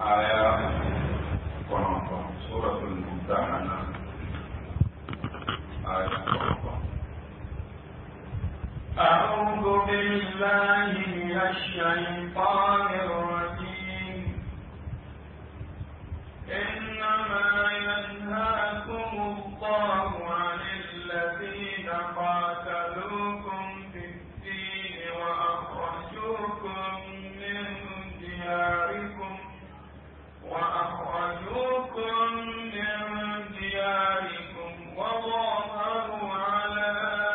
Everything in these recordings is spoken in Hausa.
آية سورة الممتحنة آية أعوذ بالله من الشيطان الرجيم إنما ينهاكم الله عن الذين قاتلوكم في الدين وأخرجوكم من دياركم وظاهروا على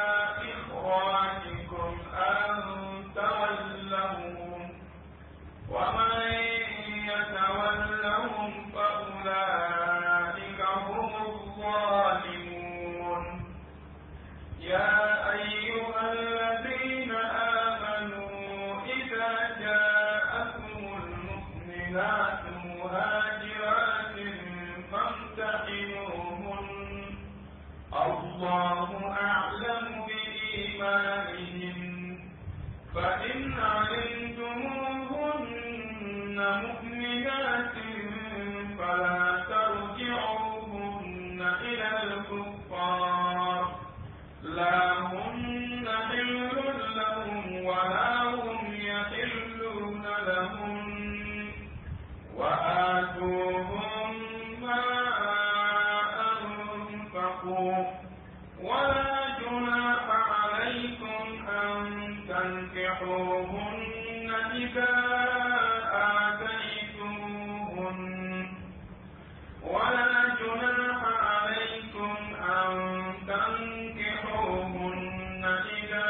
إخراجكم أن تولوهم ومن يتولهم فأولئك هم الظالمون يا أيها الذين آمنوا إذا جاءكم المؤمنات مهاجرات فامتحنوهن الله أعلم بإيمانهن فإن علمتموهن مؤمنات فلا ترجعوهن إلى الكفار لا هن حل لهم ولا هم يحلون لهم وآتوهم ما أنفقوا ولا جناح عليكم أن تنكحوهن إذا آتيتموهن ولا جناح عليكم أن تنكحوهن إذا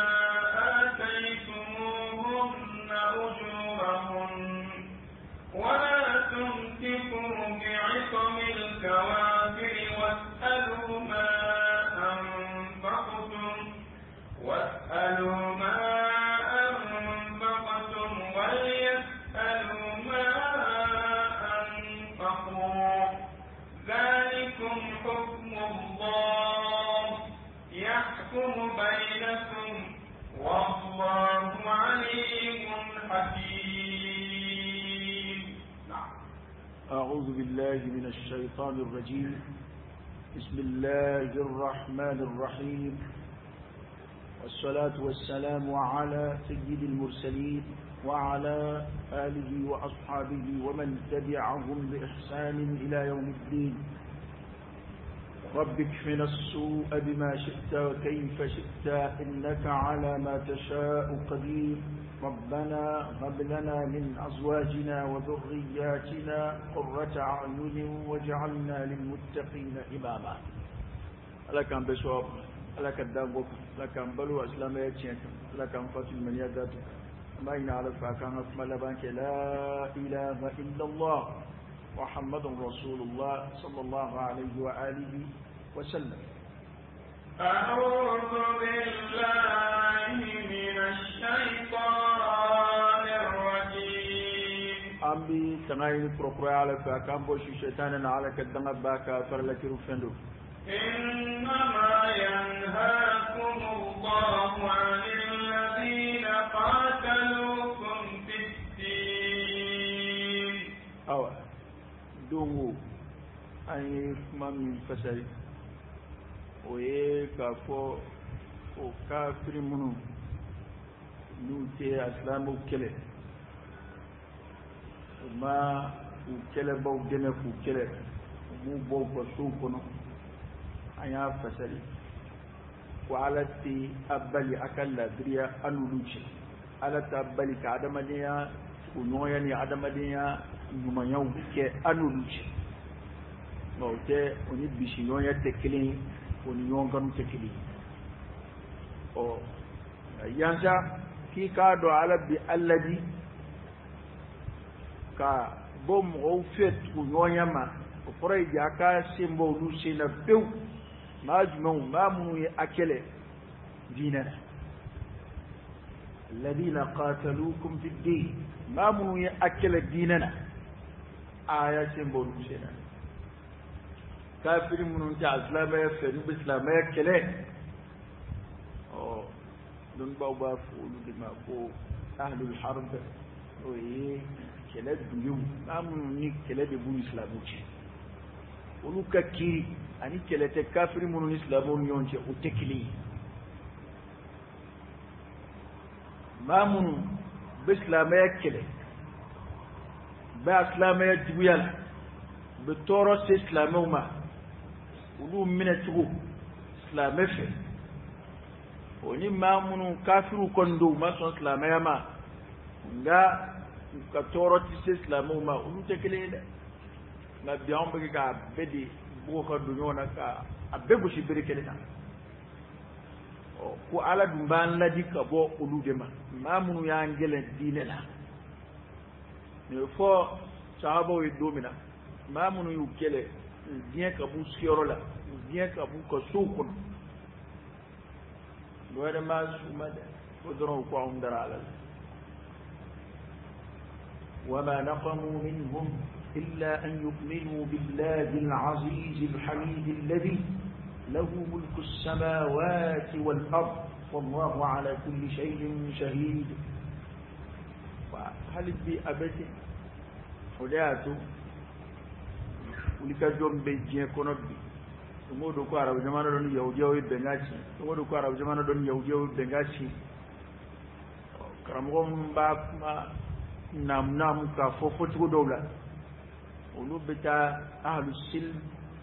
آتيتموهن أجورهن ولا تمسكوا بعصم الكوافر واسألوا ما أنفقتم وليسألوا ما أنفقوا ذلكم حكم الله يحكم بينكم والله عليم حكيم. أعوذ بالله من الشيطان الرجيم. بسم الله الرحمن الرحيم والصلاة والسلام على سيد المرسلين وعلى آله وأصحابه ومن تبعهم بإحسان إلى يوم الدين. رب اكفنا السوء بما شئت وكيف شئت إنك على ما تشاء قدير. ربنا هب لنا من أزواجنا وذرياتنا قرة أعين واجعلنا للمتقين إماما. لك أن بشوف لك الدابوك لك أن بلو أسلام يتشيك لك أن فتل من يداتك ما ينعرف كان أكمل بانك لا إله إلا الله محمد رسول الله صلى الله عليه وآله وسلم. أعوذ بالله من الشيطان الرجيم. أمي تنايل بروكرا على فاكام بوش شيطان على كدنا باكا فرلك رفندو. إنما ينهاكم الله عن الذين قاتلوكم في الدين. أو دومو أي من فسري oye k'a fɔ o kafiri minnu n'u tɛ asilamuw kɛlɛ u ma u kɛlɛbaw dɛmɛ k'u kɛlɛ u b'u bɔ u ka sow kɔnɔ an y'a fasari ko ala tɛ a bali a ka ladiriya an n'olu cɛ ala t'a bali ka adamadenya ɲɔgɔnya ni adamadenya ɲumanyaw kɛ an n'olu cɛ nka o tɛ o ni bisi ɲɔgɔnya tɛ kelen ye o ni ɲɔgɔn kanu tɛ kelen ɔ yansa k'i k'a dɔn ala bi ala di ka bɔ mɔgɔw fɛ tugu ɲɔgɔnya ma o kɔrɔ ye de a ka sen bɔ olu sen na pewu maa jumɛnw maa minnu ye a kɛlɛ diinɛ na alladina qatalukum fi ddin maa minnu ye a kɛlɛ diinɛ na a y'a sen bɔ olu sen na kafiri minnu tɛ asilamɛya fɛ n'u bɛ silamɛya kɛlɛ ɔ dɔnnibaw b'a fɔ olu de ma ko ahlul harb o ye kɛlɛ dugu maa minnu ni kɛlɛ de b'u ni silamɛw cɛ olu ka kiri ani kɛlɛ tɛ kafiri minnu ni silamɛw ni ɲɔgɔn cɛ o tɛ kelen ye maa minnu bɛ silamɛya kɛlɛ bɛ a silamɛya juguya la u bɛ tɔɔrɔ se silamɛw ma olu minɛ cogo silamɛ fɛ o ni maa minnu kafiriw kɔni don u ma sɔn silamɛya ma nka u ka tɔɔrɔ tɛ se silamɛw ma olu tɛ kelen ye dɛ nka bi anw bɛ k'a bɛɛ de bugɔ ka don ɲɔgɔn na ka a bɛɛ gosi bere kelen na ko ala dun b'an ladi ka bɔ olu de ma maa minnu y'an gɛlɛn diinɛ la nin bɛ fɔ sahabaw ye don min na maa minnu y'u kɛlɛ diɲɛ ka b'u siyɔrɔ la diɲɛ ka b'u ka sow kɔnɔ dɔ wɛrɛ m'a s'u ma dɛ ko dɔrɔn u ko anw dara ala la وما نقموا منهم إلا أن يؤمنوا بالله العزيز الحميد الذي له ملك السماوات والأرض والله على كل شيء شهيد وهل في أبد حداته ولك جون بيجي كنبي تمودو كو عرب جمانا دون يهوديو بنغاشي تمودو كو عرب جمانا دون يهوديو بنغاشي كرامغم باكما nam ka fo fotigo dɔw la olu bɛ taa ahlu silm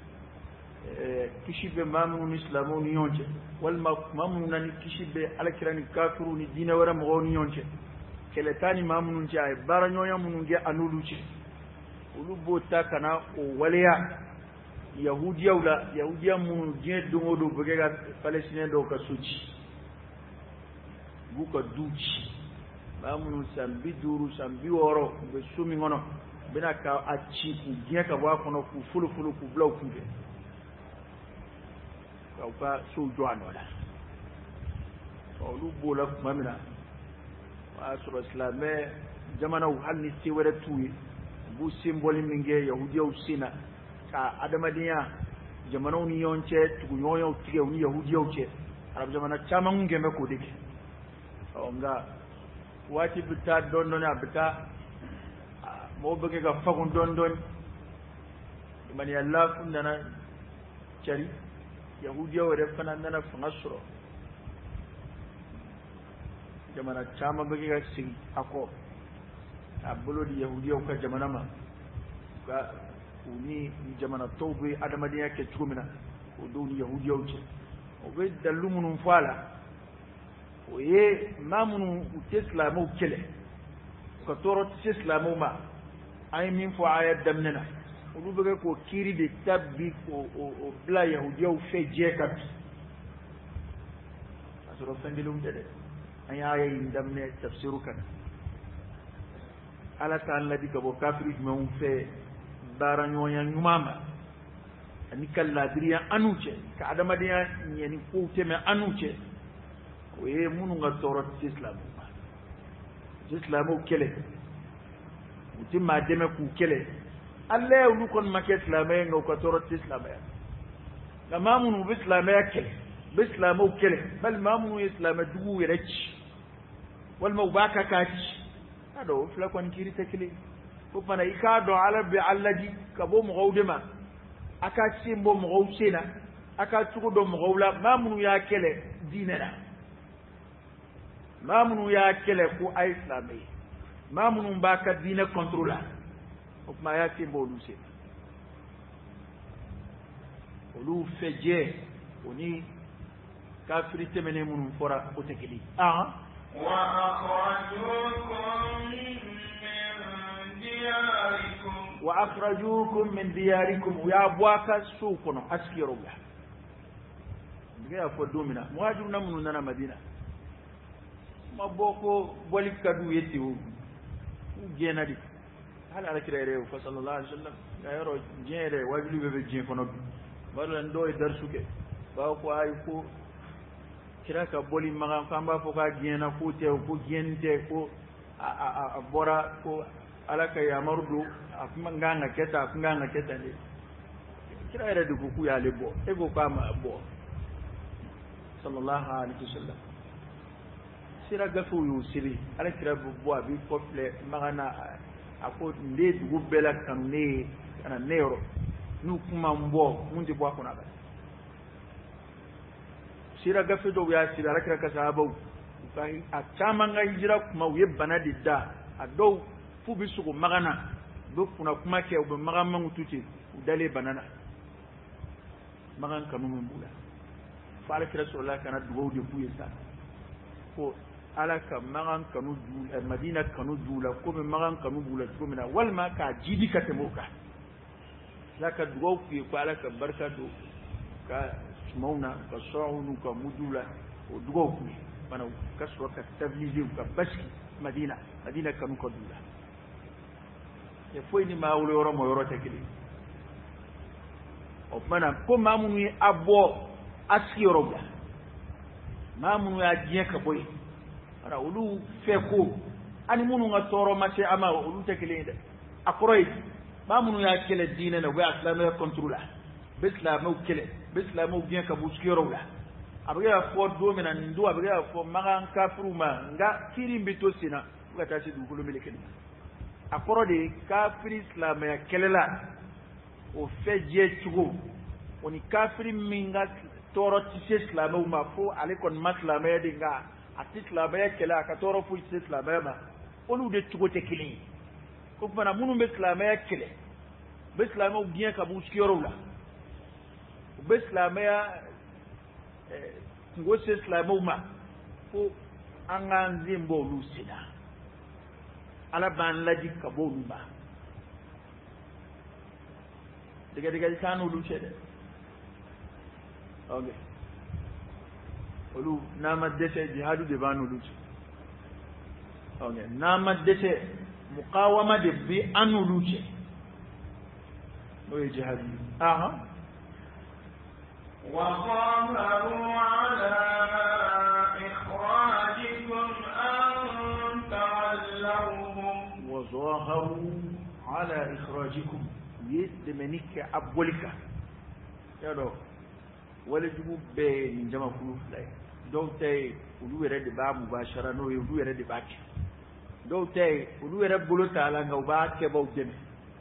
kisi bɛ maa minnu ni silamɛw ni ɲɔgɔn cɛ walima maa minnu na ni kisi bɛ alakira ni kafiru ni diinɛ wɛrɛ mɔgɔw ni ɲɔgɔn cɛ kɛlɛ taa ni maa minnu cɛ a ye baara ɲɔgɔnya minnu kɛ a n'olu cɛ olu b'o ta ka na o waleya yahudiyaw la yahudiya minnu diɲɛ don o don bɛ kɛ ka palestinɛ dɔw ka so ci b'u ka du ci maa minnu san 50 san 60 u bɛ so min kɔnɔ u bɛna ka a ci k'u gɛn ka bɔ a kɔnɔ k'u folofolo k'u bila u kunfɛ k'aw ka sow jɔ a nɔ la olu b'o la tuma min na o y'a sɔrɔ silamɛ jamanaw hali ni se wɛrɛ t'u ye u b'u sen bɔli min kɛ yahudiyaw sen na ka adamadenya jamanaw ni ɲɔgɔn cɛ tuguɲɔgɔnyaw tigɛ u ni yahudiyaw cɛ arabu jamana caman kun kɛn bɛ k'o de kɛ nka waati bɛ taa dɔɔnin dɔɔnin a bɛ taa mɔgɔw bɛ kɛ ka fagun dɔɔnin dɔɔnin maniya laafu nana cari yahudiyaw yɛrɛ fana nana fanga sɔrɔ jamana caman bɛ kɛ ka segin a kɔ a bolo di yahudiyaw ka jamana ma ka u ni jamana tɔw bɛ adamadenya kɛ cogo min na o dɔw ni yahudiyaw cɛ o bɛ dalilu minnu fɔ a la o ye maa minnu u tɛ silamɛw kɛlɛ u ka tɔɔrɔ tɛ se silamɛw ma an ye min fɔ a ye daminɛ na olu bɛ kɛ k'o kiiri de ta bi k'o bila yahudiyaw fɛ diɲɛ kan bi k'a sɔrɔ fɛn kelenw tɛ dɛ an y'a ye nin daminɛ tafsiru kan ala t'an ladi ka bɔ kafiri jumɛnw fɛ baara ɲɔgɔnya ɲuman ma ani ka laadiriya an n'u cɛ ka adamadenya ɲɛni kow tɛmɛ an n'u cɛ o ye minnu ka tɔɔrɔ tɛ se silamɛw ma u tɛ silamɛw kɛlɛ u tɛ maa dɛmɛ k'u kɛlɛ ala olu kɔni ma kɛ silamɛ ye nka u ka tɔɔrɔ tɛ silamɛya nka maa minnu bɛ silamɛya kɛlɛ u bɛ silamɛw kɛlɛ bali maa minnu ye silamɛjuguw yɛrɛ ci walima u b'a ka k'a ci a dɔn o fila kɔni kiiri tɛ kelen o fana i k'a dɔn ala bɛ a ladi ka bɔ mɔgɔw de ma a ka sen bɔ mɔgɔw sen na a ka cogo dɔn mɔgɔw la maa minnu y'a kɛlɛ diinɛ la maa minnu y'a kɛlɛ ko a ye silamɛ ye maa minnu b'a ka diinɛ kɔntoro la o tuma a y'a sen bɔ olu sen olu fɛ jɛ o ni kafiri tɛmɛnen minnu fɔra o tɛ kelen wa akhrajukum min diyarikum u y'a bɔ a ka sow kɔnɔ a sigiyɔrɔw la n y'a fɔ don min na muhajiruna minnu nana madina ma bɔ ko bɔli ka d'u ye ten o u gɛnna de hali alakira yɛrɛ y'o fɔ sallallahu alaihi wasallam nka yɔrɔ diɲɛ yɛrɛ wajibi bɛɛ bɛ diɲɛ kɔnɔ bi tuma dɔ la ni dɔw ye darisu kɛ b'a fɔ ko ayi ko kira ka bɔli makan k'an b'a fɔ k'a gɛnna k'o tɛ ko gɛnni tɛ ko a bɔra ko ala ka yamaru don a kun kan ka kɛ tan a kun kan ka kɛ tan de kira yɛrɛ de ko k'u y'ale bɔ e ko k'a ma bɔ sallallahu alaihi wasallam sira gafew y'o seli ala kira bɛ bɔ a bɛ kɔfilɛ makan na ako nde dugu bela kanu ne kana nero nu kuma mbo mundi bo akuna ba sira gafe do ya sira rakra ka sahabau kai a tamanga hijira kuma uye banadi da ado fu bisugo magana do kuna kuma ke ube magama ngututi udale banana magan kanu mun bula fa rakra sallallahu kana dugo de buye sa ko alaka magan kanu du madina kanu dula ko be magan kanu bula ko mina walma ka jidi ka temoka laka dugo ku ko alaka barka do ka mauna ka sa'unu ka mudula o dugo ku mana kaswa ka tablizi ka baski madina kanu ka dula e foi ni mawlo yoro mo yoro tekili o mana ko mamunu abo asiyoro ba mamunu ya jiye ka boy ara ulu feko ani munu nga toro mate ama ulu tekili de akroy mamunu ya kele dine na wa islam ya controla bislam o kele bislam o bien ka buskiro la abiga fo do mena ndo abiga fo magan kafiru ma nga kiri mbito sina ga tashi du kulo melekeni akoro de kafiri islam ya kelela o feje chugo oni kafiri minga toro tise islam ma fo ale kon maslam ya dinga ati islam ya kela ka toro fu tise islam ma onu de chugo te kili ko fana munu be islam ya kele be islam o bien ka buskiro la be islam ya ngose islamu ma ko angan zimbo lusina ala ban laji kabo luma diga kanu luce de okay olu nama dese jihadu de banu luce okay nama dese muqawama de bi anu luce oye jihadu aha وظاهروا على إخراجكم أن تولوهم وظاهروا على إخراجكم يدمنك أبولك يا دو ولجبوا بين جمع فلوس لا دو تاي ولو يرد با مباشرة نو ولو يرد باك دو تاي ولو يرد بلو تعالى نوبات كبو جمع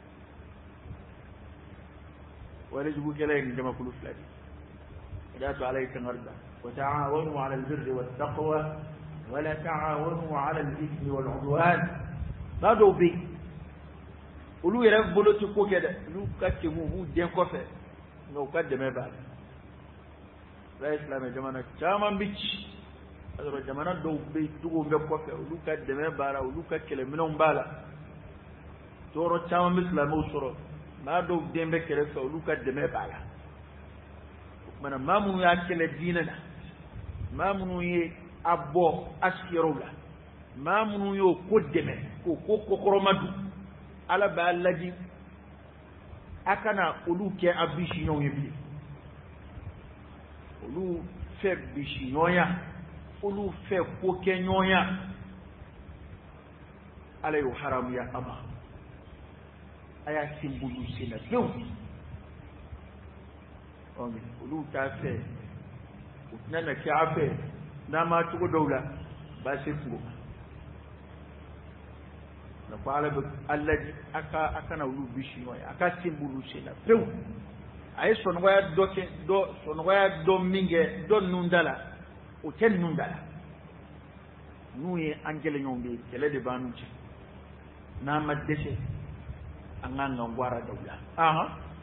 ولجبوا كلا جمع فلوس لا لا عليك مرضى وتعاونوا على البر والتقوى ولا تعاونوا على الإثم والعدوان بدو بي ولو يرب بلوتي كو كده لو كاتمو هو دين كوفه نو قدم بعد لا اسلام جماعه تمام بيتش هذا جماعه دو بي تو مbe كوفه ولو قدم بعد ولو كاكله منهم بالا تورو تمام اسلام وسرو ما دو دين بكره ولو قدم بعد mana mamunu ya kele dina na mamunu ye abbo askiro la mamunu yo kodeme ko kokoromadu ala ba laji akana olu ke abishi nyon yebi olu fe bishi nyonya olu fe ko ke nyonya ala yo haram ya ama aya simbulu sina do ongi ulu tafe nana kafe na ma tugo dawla ba sai tugo na kwala be allaji aka na ulu bishi no aka simbulu sela pew ay son waya doke do son waya do minge don nundala o ten nundala nuye angele nyombe kele de banuci na maddese anganga ngwara dawla aha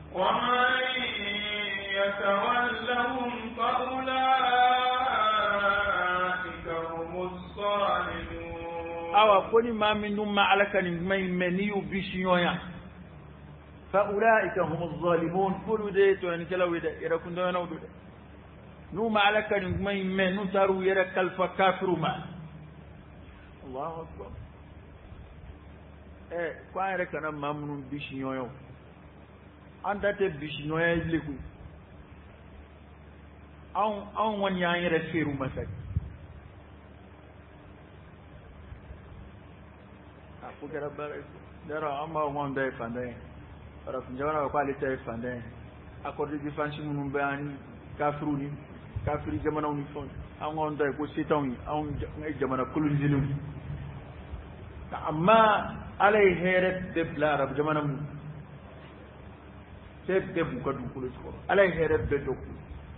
يتولهم فأولئك هم الظالمون أو كل ما منهم ما عليك من مني بشيويا فأولئك هم الظالمون كل ده يعني كلا وده يركون ده أنا وده نو ما عليك من نتارو يرك الفكافر ما الله أكبر كون يرك أنا ما منهم بشيويا أنت تبشيويا يلكو an wani ya yi rafiru masai a kuka rabar dara an ba wanda ya fanda yin rafin jama'a ba kwalita ya fanda yin akwai da fanshi munun bayani kafiru ne kafiri jama'a unifon an wanda ya ko setan yi an jama'a kulun zinu amma alay heret de blarab jamanam se de bu ka du kulo ko alay heret de dokku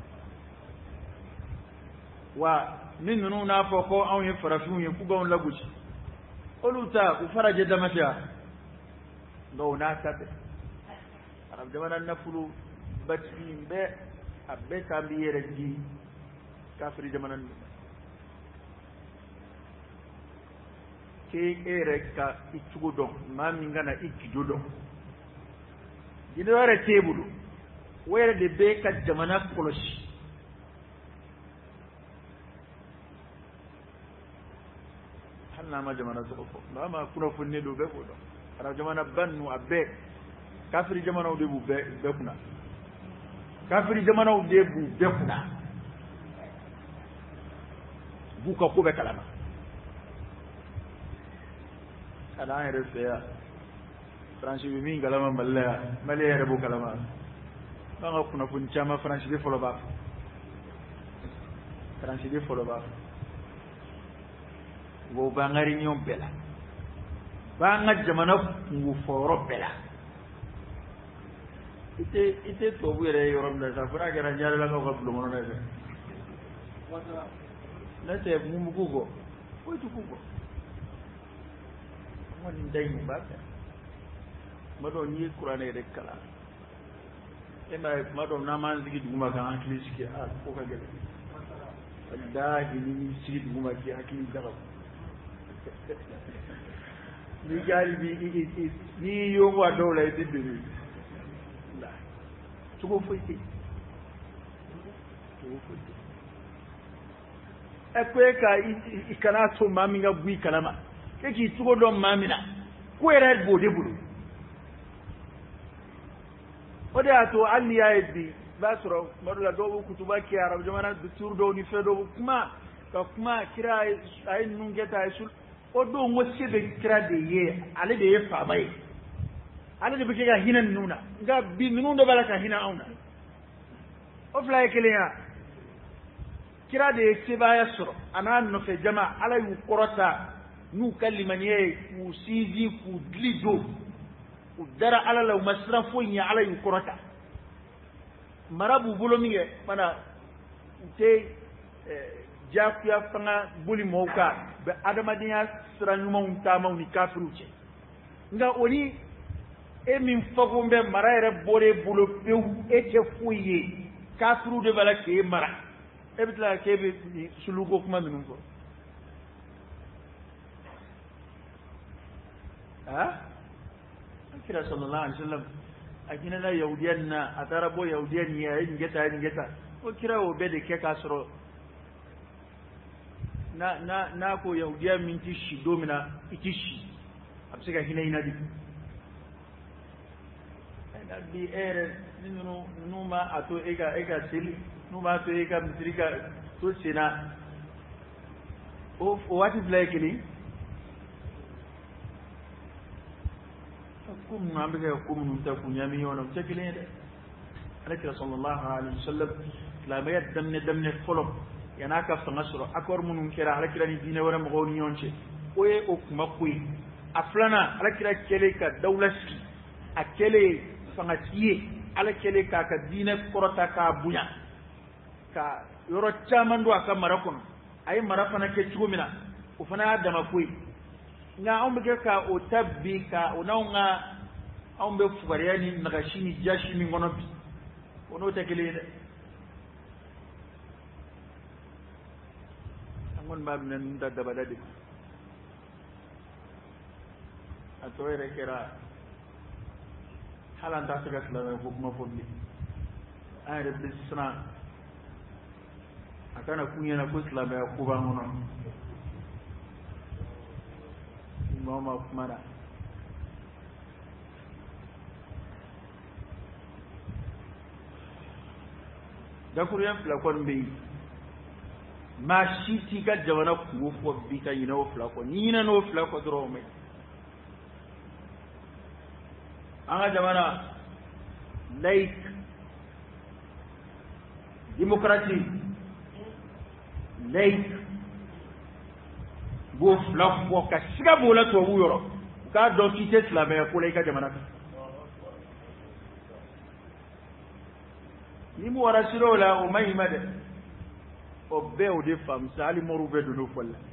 wa min nunu na fo ko an yi farafin yi ku ga on laguci oluta ku faraje damata do na tabe arab jamanan nafulu bati be abbe tambiyere ji kafiri jamanan ke ere ka ichugo don mami ngana ikijo don didore tebulu were de be ka jamana koloshi hanna ma jamana to ko ma kuna funne do be ko do ara jamana bannu abbe kafiri jamana de bu be kuna kafiri jamana de bu be kuna bu ka ko be kalama kada yare saya franchi bi min galama malla yare bu kalama banga kuna fun chama franchi be folo ba franchi be folo ba wo bangari nyom bela banga jamana ngu foro bela ite to bure yorom da safra gara nyare la ko blu mono na be na te mu ko ko tu ko wani dai ba ta mado ni qur'ani da kala ina mado na man zigi duguma kan akili sike a ko ka gele wallahi ni sigi duguma ki akili daga ni galibi ni yo wa dole idiri la tuko fuiti ekwe ka ikana to mami nga bui kalama keki tuko do mamina ko era bode bulu ode ato alli ya eddi basro modula do kutuba ki arab jamana tur do ni fedo kuma kira ay nungeta ay sul odo ngosse be kira de ye ale de ye fa mai ale de bike ga hinan nuna nga bi nunu do balaka hina auna o fly kiliya kira de se ba yasro ana no fe jama ala yu korota nu kalimaniye ku sizi ku dlido ku dara ala law masrafo nya ala yu korota marabu bulomiye mana te jakuya fanga buli mawka be adamadiya siranyuma untama ni kafiru ce nga oni e min fago mbe mara ere bore bulo pew e ke fuye kafiru de bala ke mara e bitla ke be sulugo kuma minun ko kira sallallahu alaihi wasallam akina la yahudiyan na atarabo yahudiyan ya yin geta ko kira o be de ke kasro na ko yahudiya minti shi domina itishi absika hina ina di ina di ere numa ato ega sili numa ato ega mitrika to sina o what is likely kum nambe ko mun ta kunyami yona tekile de alaka sallallahu alaihi wasallam la bayat damne folom yana ka fanga soro akor munun kira ala kira ni dine wara mo goni yonche oye o kuma kuyi aflana ala kira kele ka dawlaski akele fanga tiye ala kele ka dine korota ka bunya ka yoro chamando aka marakon ay marafana ke chumina o fana adama kuyi nga ombe ka o tabbi ka onaunga ombe fugariani nagashini jashimi ngono bi ono tekele mon bab nan da daba dadi atoyre kera halan ta sega sala ko kuma fobli ay de bisna akana kunya na ko sala ba ko ba ngono mama kumara da kuriyan flakon bai ma shi ti ka jamana ku fo bi ka yina o flako ni na no flako dro me anga jamana like democracy like go flako ka siga bola to wu yoro ka do ki te silamɛya ko la i ka jamana kan ni mu wara siro la o mayi ma dɛ o bɛɛ o de faamu sa hali mɔriw bɛɛ donn'o fɔli la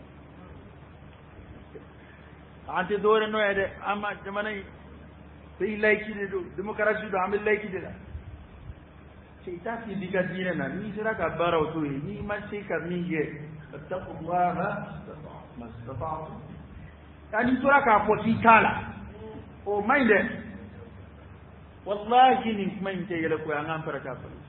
an tɛ dɔwɛrɛ n'o ye dɛ an ma jamana in pays laïque de don démocratie don an bɛ laïque de la i t'a f'i di ka diinɛ na n'i sera ka baara o to ye n'i ma se ka min kɛ fattaqullaha mastata'tum n'i tora k'a fɔ k'i t'a la o man ɲi dɛ wallahi nin kuma in tɛ yɛlɛ ko ye an k'an pɛrɛ k'a fɔ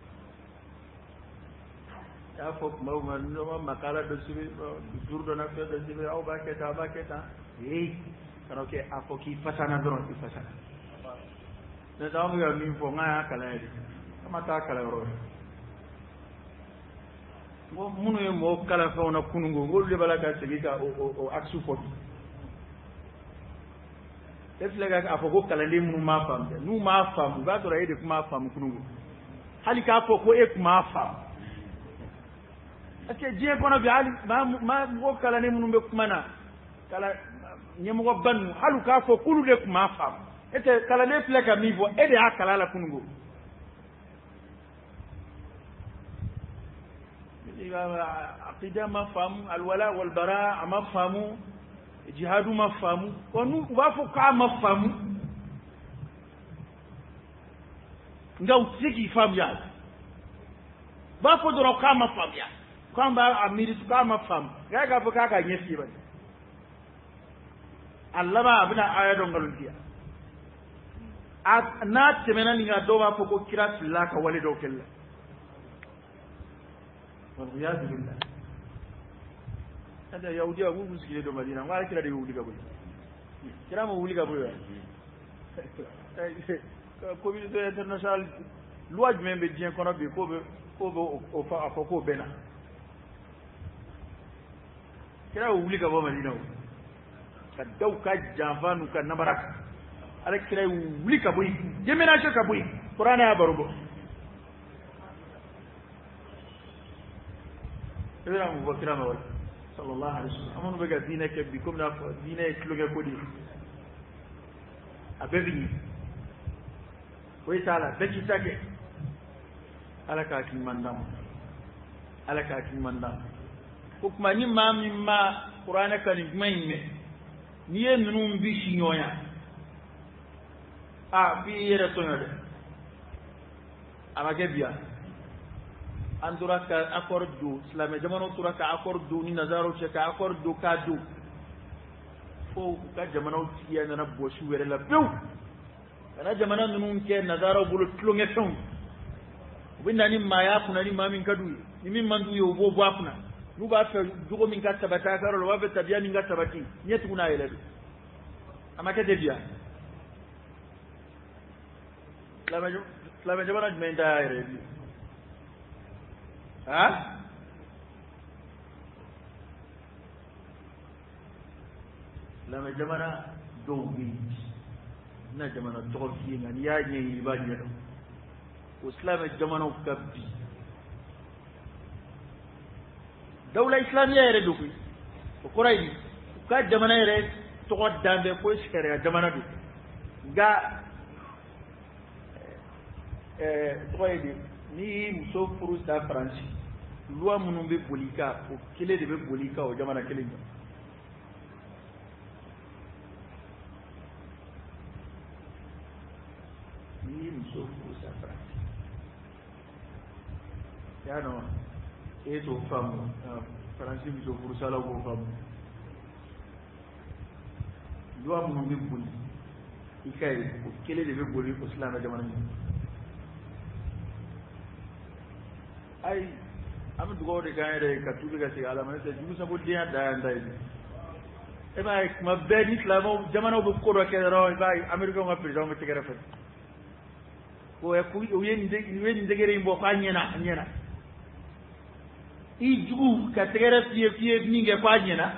y'a fɔ kuma o kuma n'o ma makala dɔ sɛbɛn duuru dɔ na fɛn dɔ sɛbɛn aw b'a kɛ tan aw b'a kɛ tan kana kɛ a fɔ k'i fasana dɔrɔn i fasana n'o tɛ an bɛ ka min fɔ n k'an y'a kalan yɛrɛ an ma taa kalan yɔrɔ ye minnu ye mɔgɔw kalan fɛnw na kununko olu de b'a la ka segin ka o axe fɔ bi e filɛ ka a fɔ ko kalanden minnu m'a faamu dɛ n'u m'a faamu i b'a sɔrɔ e de tun m'a faamu kununko hali k'a fɔ ko e tun m'a faamu parce que diɲɛ kɔnɔ bi hali mɔgɔ kalannen minnu bɛ kuma na ɲɛmɔgɔba ninnu hali k'a fɔ k'olu de tun m'a faamu e tɛ kalanden filɛ ka min fɔ e de y'a kalan la kununko aqida ma faamu alwala walbara a ma faamu jihadu ma faamu wa n'u b'a fɔ k'a ma faamu nka u tɛ se k'i faamuya b'a fɔ dɔrɔn k'a ma faamuya k'an b'a miiri k'a ma faamu nka k'a fɔ k'a ka ɲɛ f'i ye bani a laban a bɛna aya dɔ nkalontiya n'a tɛmɛna nin kan dɔw b'a fɔ ko kira filila ka wale dɔw kɛli la والعياذ بالله هذا يهودي أبو مسكين دو مدينة ما أكيد هذا يهودي كابوي كلامه يهودي كابوي communauté internationale loi jumɛn bɛ diɲɛ kɔnɔ bi k'o bɛ a fɔ k'o bɛɛ na kira y'o wuli ka bɔ Madina o ka daw ka janfa n'u ka namara kan ale kira y'o wuli ka bɔ yen déménager ka bɔ yen kuranɛ y'a baro bɔ e bɛna mun fɔ kira ma wala sallallahu alaihi wasallam an minnu bɛ ka diinɛ kɛ bi komi n'a fɔ diinɛ ye tulonkɛ ko de ye a bɛɛ bɛ ɲɛ foyi t'a la bɛɛ k'i ta kɛ ala k'a hakili ɲuman d'an ma ala k'a hakili ɲuman d'an ma o tuma ni maa min ma kuranɛ ka nin kuma in mɛn n'i ye ninnu bisi ɲɔgɔnya f'i yɛrɛ tɔɲɔ dɛ a ma kɛ bi yan an tora ka accord don silamɛ jamanaw tora ka accord don ni nazaraw cɛ ka accord don k'a don fo u ka jamanaw tigiya nana bɔsi wɛrɛ la pewu kana jamana ninnu kɛ nazaraw bolo tulonkɛfɛnw u bɛ na ni maaya kunna ni maa min ka d'u ye ni min man d'u ye u b'o bɔ a kunna n'u b'a fɛ jogo min ka sabati a ka yɔrɔ la u b'a fɛ tabiya min ka sabati ɲɛ tugun n'a yɛlɛ don a ma kɛ ten bi yan silamɛ jamana jumɛn ta y'a yɛrɛ ye bilen silamɛ jamana dɔw bɛ yen na jamana tɔgɔ f'i ye nka n'i y'a ɲɛɲini i b'a ɲɛ dɔn o silamɛ jamanaw ka bi dawula islamiya yɛrɛ don koyi o kɔrɔ ye u ka jamana yɛrɛ tɔgɔ dan bɛ ko sariya jamana don nka tɔgɔ ye di n'i muso furu sa Faransi loi minnu bɛ boli i kan o kelen de bɛ boli i kan o jamana kelen kan n'i muso furu sa Faransi y'a dɔn e t'o faamu Faransi muso furusalaw b'o faamu loi minnu bɛ boli i ka ye o kelen de bɛ boli o silamɛ jamana in ayi an bɛ dugawu de k'an yɛrɛ ye ka tubi ka segin ala ma n'o tɛ jugu sabu denya da y'an ta ye e b'a ye tuma bɛɛ ni silamɛw jamanaw bɛ ko dɔ kɛ dɔrɔn i b'a ye américains ka président bɛ tɛgɛrɛ fɛ u ye nin degere in bɔ k'a ɲɛna i jugu ka tɛgɛrɛ f'i ye min kɛ k'a ɲɛna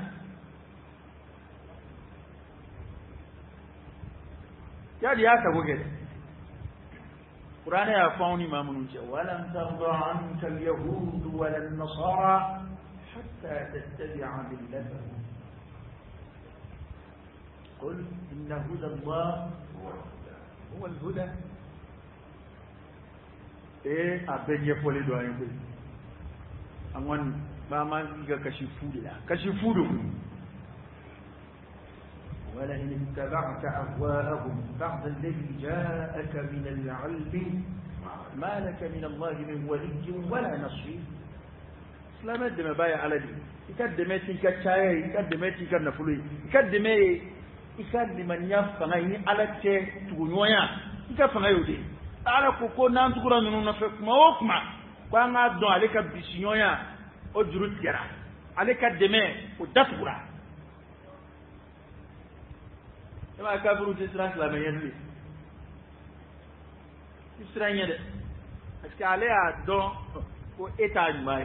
yadi y'a sago kɛ dɛ kuranɛ y'a fɔ anw ni maa minnu cɛ walan tarda anka alyahudu wala nasara hatta tattabi'a millatahum قل إن هدى الله هو الهدى أبني فولي دعاء يقول أمان ما يجا كشفود لا كشفود ولئن اتبعت أهواءهم بعد الذي جاءك من العلم ما لك من الله من ولي ولا نصير سلام الدم بايع على دي يكدمتي كشاي يكدمتي كنفلوي يكدمي يكدم من يفهم أي على شيء تقولوا يكفهم أيودي على كوكو نام تقولون إنه نفك ما وقما كوانا دون عليك بيشينيا أجرت جرا عليك الدم ودتبرا ما كابرو تسرع سلام يدري تسرع يده أشكال عليها دون وإتاج ماي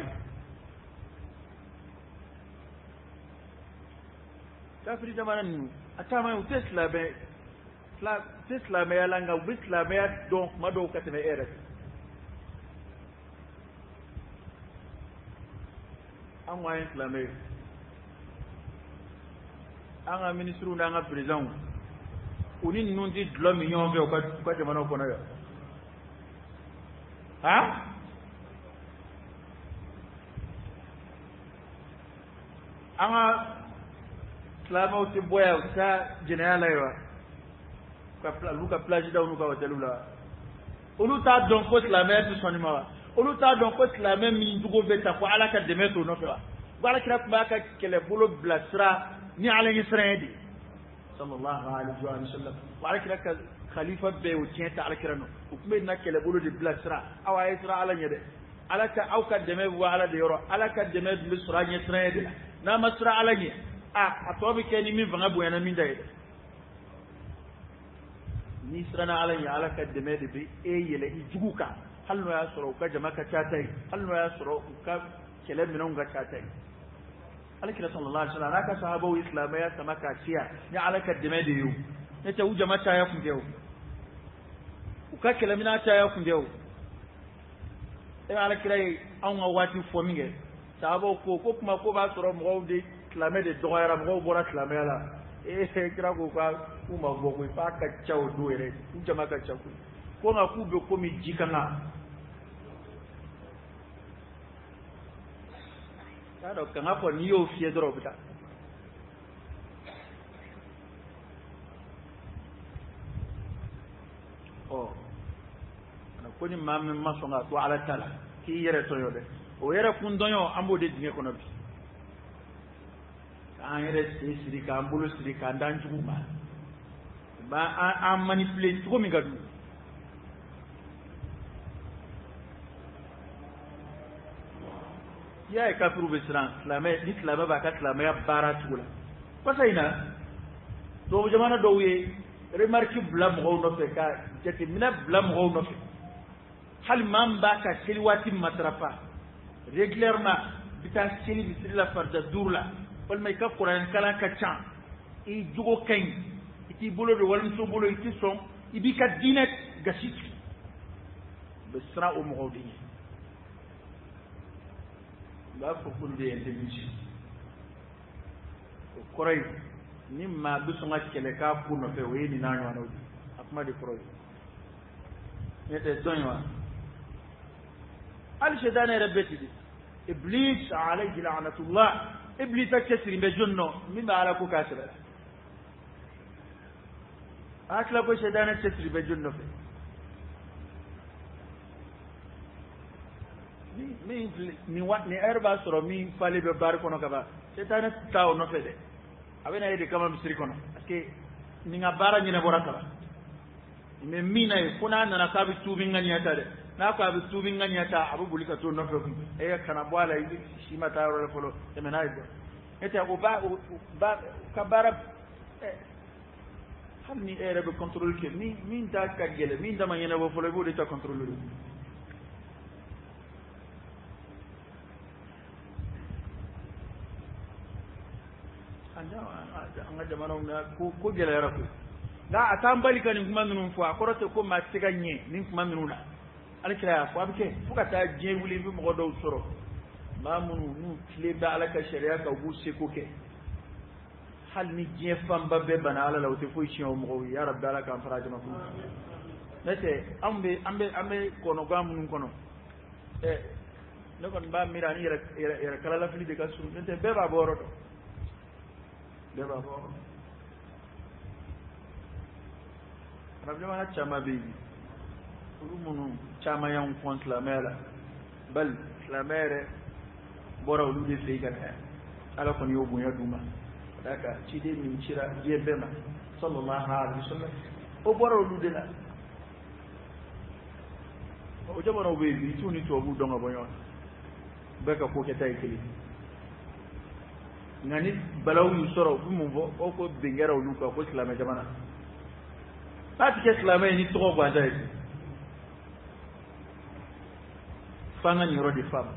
كافر زمان أتامي Tesla me yalanga Tesla me donc mado katene ere amwa Tesla me anga ministre anga président uni nundi 2 millions ve kwa jamana ko na yo ha anga Slama uti boya sa generala yo luka plage da unuka watelula uluta don ko Slama tu sonima uluta don ko Slama mi dugo beta ko alaka de meto no fa bala kira ba ka kele bolo blasra ni ala yisredi sallallahu alaihi wa sallam bala kira ka khalifa be o tienta ala kira no kuma na kele bolo de blasra awa yisra ala nyede alaka auka de me wa ala de yoro alaka de me blasra nyesredi na masra ala nye atobi keni min vanga buyana min dayde ni srana alanya alaka de mede bi yele ijuguka halno ya soro ka jama ka chatai halno ya soro ka kele minon ga chatai alakira sallallahu alaihi wasallam aka sahabo islamai ya samaka ciya ni alaka de mede yu yace u jama ta ya kundewo uka kele mina ta ya kundewo alakira an wati fominge sahabo ko kuma ko ba soro mo de Islamé de doyara mo bora Islamé la kira ko ka kuma go ko fa ka chaw do ere ku jama ka chaw ko na ku be ko mi jikana tado kan apo ni yo fie dro bita na ko ni mamme masonga to ala tala ki yere to yode o yere kun donyo ambo de dinge kono bi an yɛrɛ sen siri k'an bolo siri k'an dan jugu ma an manipuler cogo min ka du i y'a ye kafiru bɛ siran ni silamɛ b'a ka silamɛya baara cogo la pasa in na tubabu jamana dɔw ye remarque bila mɔgɔw nɔfɛ ka jateminɛ bila mɔgɔw nɔfɛ hali maa min b'a ka seli waati matarafa régulièrement bi taa seli misiri la farida duuru la walima i ka kuran kalan ka ca i jogo ka ɲi i t'i bolo don walimuso bolo i t'i sɔn i b'i ka diinɛ gasi tu u bɛ siran o mɔgɔw de ɲɛ n b'a fɔ ko nin de ye intelligence o kɔrɔ ye ni maa bɛ sɔn ka kɛlɛ k'a ko nɔfɛ o ye nin n'a ɲɔgɔnnaw de a kuma de kɔrɔ ye ne tɛ dɔn ye wa hali sɛtanɛ yɛrɛ bɛɛ ti de iblis alayhi la'natullah iblis akesiri be jonno min ba ala ko kasira akla ko shedana akesiri be jonno fe ni wat ni erba soro min fali be bar kono kaba shedana taw no fe de abena yede kama misri kono parce que ni nga bara nyine borata me mina e kuna na sabi tubi ngani ata de na ko abi tubi ngani ata abu bulika to no fe e kana bwala shi mata ro folo e menai do ete o ba kabara hal ni ere be contrôle ke min ta ka gele min da manyene bo folo bo de ta contrôle anga jamana na ko gele yara ko da atambali kan kuma nunu fo akorote ko ma tiga nye nin kuma nunu na alkira ko abike fuka ta je wuli bi mo do soro ma munu nu tile da alaka sharia ka bu se ko ke hal ni diɲɛ fanba bɛɛ bana ala la o tɛ foyi tiɲɛ o mɔgɔw ye ya rabbi ala k'an fara jama kun n'o tɛ an bɛ kɔnɔgan minnu kɔnɔ ne kɔni b'a miiri ani yɛrɛ kalala fili de ka surun n'o tɛ bɛɛ b'a bɔ yɔrɔ dɔn bɛɛ b'a bɔ yɔrɔ arabu caman bɛ yen olu minnu caman y'anw kɔn silamɛya la bali silamɛya yɛrɛ bɔra olu de fɛ yen ka na ala kɔni y'o bonya d'u ma ka d'a kan ciden min cira diɲɛ bɛɛ ma sallallahu alaihi wasallam o bɔra olu de la o jamanaw bɛ yen bi t'u ni tubabuw dɔn ka bɔ ɲɔgɔn na bɛɛ ka ko kɛta ye kelen nka ni balaw y'u sɔrɔ u bɛ mun fɔ o ko bin kɛra olu kan ko silamɛ jamana n'a ti kɛ silamɛ ye ni tɔgɔ gansan ye f'an ka nin yɔrɔ de faamu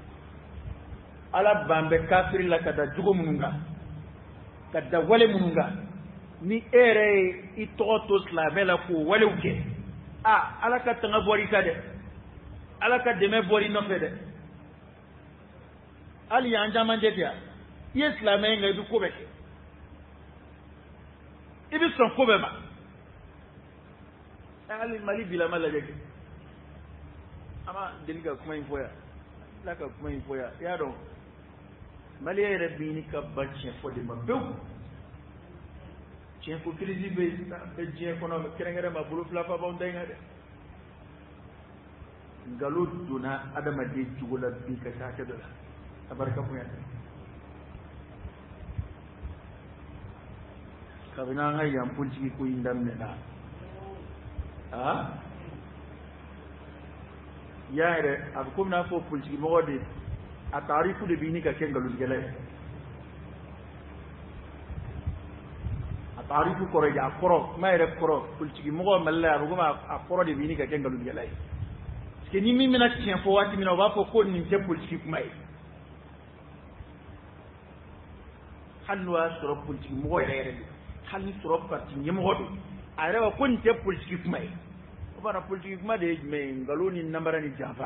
ala b'an bɛ kafiri la ka da jogo minnu kan ka da wale minnu kan ni e yɛrɛ ye i tɔgɔ to silamɛ la k'o walew kɛ ala ka tanga bɔr'i kan dɛ ala ka dɛmɛ bɔr'i nɔfɛ dɛ hali y'an caman jɛ ten i ye silamɛ ye nka i bɛ ko bɛɛ kɛ i bɛ sɔn ko bɛɛ ma hali mali bilama lajɛ kɛ an ma deli ka kuma in fɔ yan ala ka kuma in fɔ yan i y'a dɔn maliyɛn yɛrɛ bɛ ɲini ka ban tiɲɛfɔ de ma pewu tiɲɛfɔ kirisi bɛ diɲɛ kɔnɔ kɛrɛnkɛrɛn ma bolo fila fa b'anw ta in kan dɛ nkalon donna adamaden jogo la bi ka se hakɛ dɔ la a barika bonya tɛ kabini an ka yan politiki ko in daminɛna ya yɛrɛ a bɛ komi n'a fɔ politiki mɔgɔ de a taarifu de bɛ ɲini ka kɛ nkalontigɛla ye a taarifu kɔrɔ ye a kɔrɔ kuma yɛrɛ kɔrɔ politiki mɔgɔ mali la a bɛ komi a kɔrɔ de bɛ ɲini ka kɛ nkalontigɛla ye parce que ni min bɛna tiɲɛ fɔ waati min na u b'a fɔ ko nin tɛ politiki kuma ye hali n'o y'a sɔrɔ politiki mɔgɔ yɛrɛ yɛrɛ de hali ni sɔrɔ parti ɲɛmɔgɔ don a yɛrɛ b'a ko nin tɛ politiki kuma ye o fana politiki kuma de ye jumɛn ye nkalon ni namara ni janfa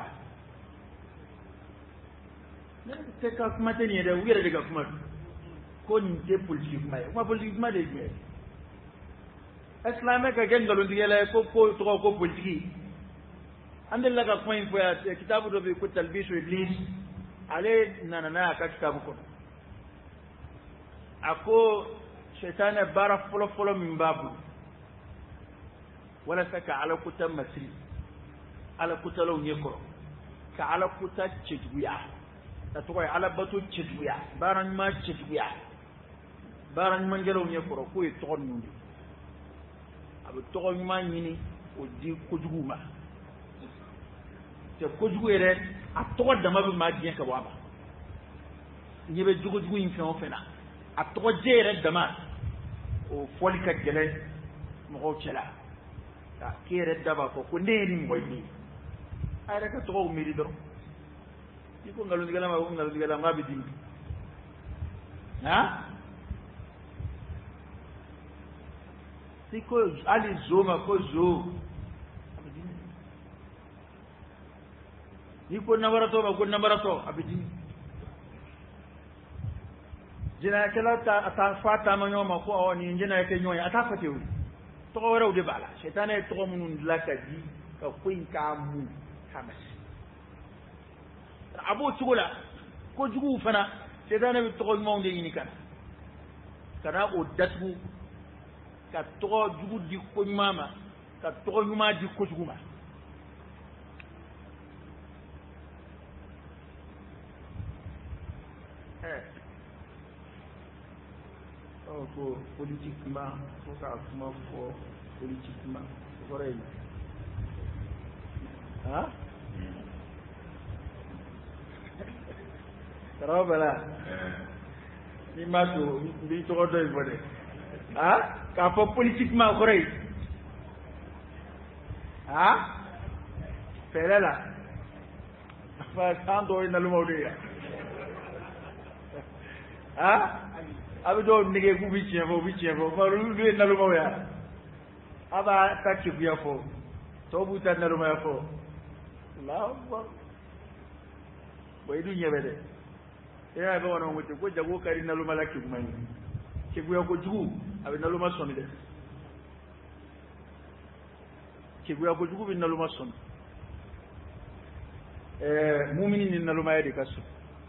tɛ ka kuma tɛ nin ye dɛ u yɛrɛ de ka kuma don ko nin tɛ politiki kuma ye o kuma politiki kuma de ye jumɛn ye silamɛ ka kɛ nkalontigɛla ye ko tɔgɔ ko politiki an delila ka kuma in fɔ yan kitabu dɔ bɛ yen ko talbisu iblis ale nana n'a ye a ka kitabu kɔnɔ a ko sɛtanɛ baara fɔlɔfɔlɔ min b'a bolo walasa ka alakuta masiri alakutalaw ɲɛkɔrɔ ka alakuta cɛjuguya ka tɔgɔ ye alabato cɛjuguya baara ɲuman cɛjuguya baara ɲumankɛlaw ɲɛkɔrɔ k'o ye tɔgɔ ninnu de a bɛ tɔgɔ ɲuman ɲini o di kojugu ma cɛ kojugu yɛrɛ a tɔgɔ dama bɛ maa diɲɛ ka bɔ a ma ɲɛ bɛ jogojugu in fɛn o fɛn na a tɔgɔjɛ yɛrɛ dama o fɔli ka gɛlɛn mɔgɔw cɛla k'a k'e yɛrɛ da b'a fɔ ko ne ye nin mɔgɔ ye a yɛrɛ ka tɔgɔw miiri dɔrɔn i ko nkalontigɛla ma ko nkalontigɛla maa bɛ dimi i ko hali zo ma ko zo a bɛ dimi n'i ko nabaratɔ ma ko nabaratɔ a bɛ dimi jinayakɛla a taa fa taama ɲɔgɔn ma ko nin jinaya kɛ ɲɔgɔn ye a t'a fɔ ten o tɔgɔ wɛrɛw de b'a la sɛtanɛ ye tɔgɔ minnu dilan ka di ka ko in k'a mun k'a ma se a b'o cogo la kojuguw fana sɛtanɛ bɛ tɔgɔ ɲumanw de ɲini ka na o datugu ka tɔgɔ jugu di ko ɲuman ma ka tɔgɔ ɲuman di kojugu ma ko politiquement fo k'a kuma fɔ politiquement o kɔrɔ ye karamɔgɔ bala n'i m'a to n b'i tɔgɔ dɔ in fɔ dɛ k'a fɔ politiquement o kɔrɔ ye fɛɛrɛ la an dɔw ye nalumaw de ye a bɛ dɔw nege k'u bɛ tiɲɛ fɔ u bɛ tiɲɛ fɔ olu ye nalumaw ye a b'a ta keguya fɔ tɔw b'u ta nalumaya fɔ wa i dun ɲɛ bɛ dɛ e y'a bamananw ko ten ko jago ka di nalumala keguma ye keguya ko jugu abe naluma soni de keguya ko jugu be naluma soni mu'minin ni naluma yadi kasu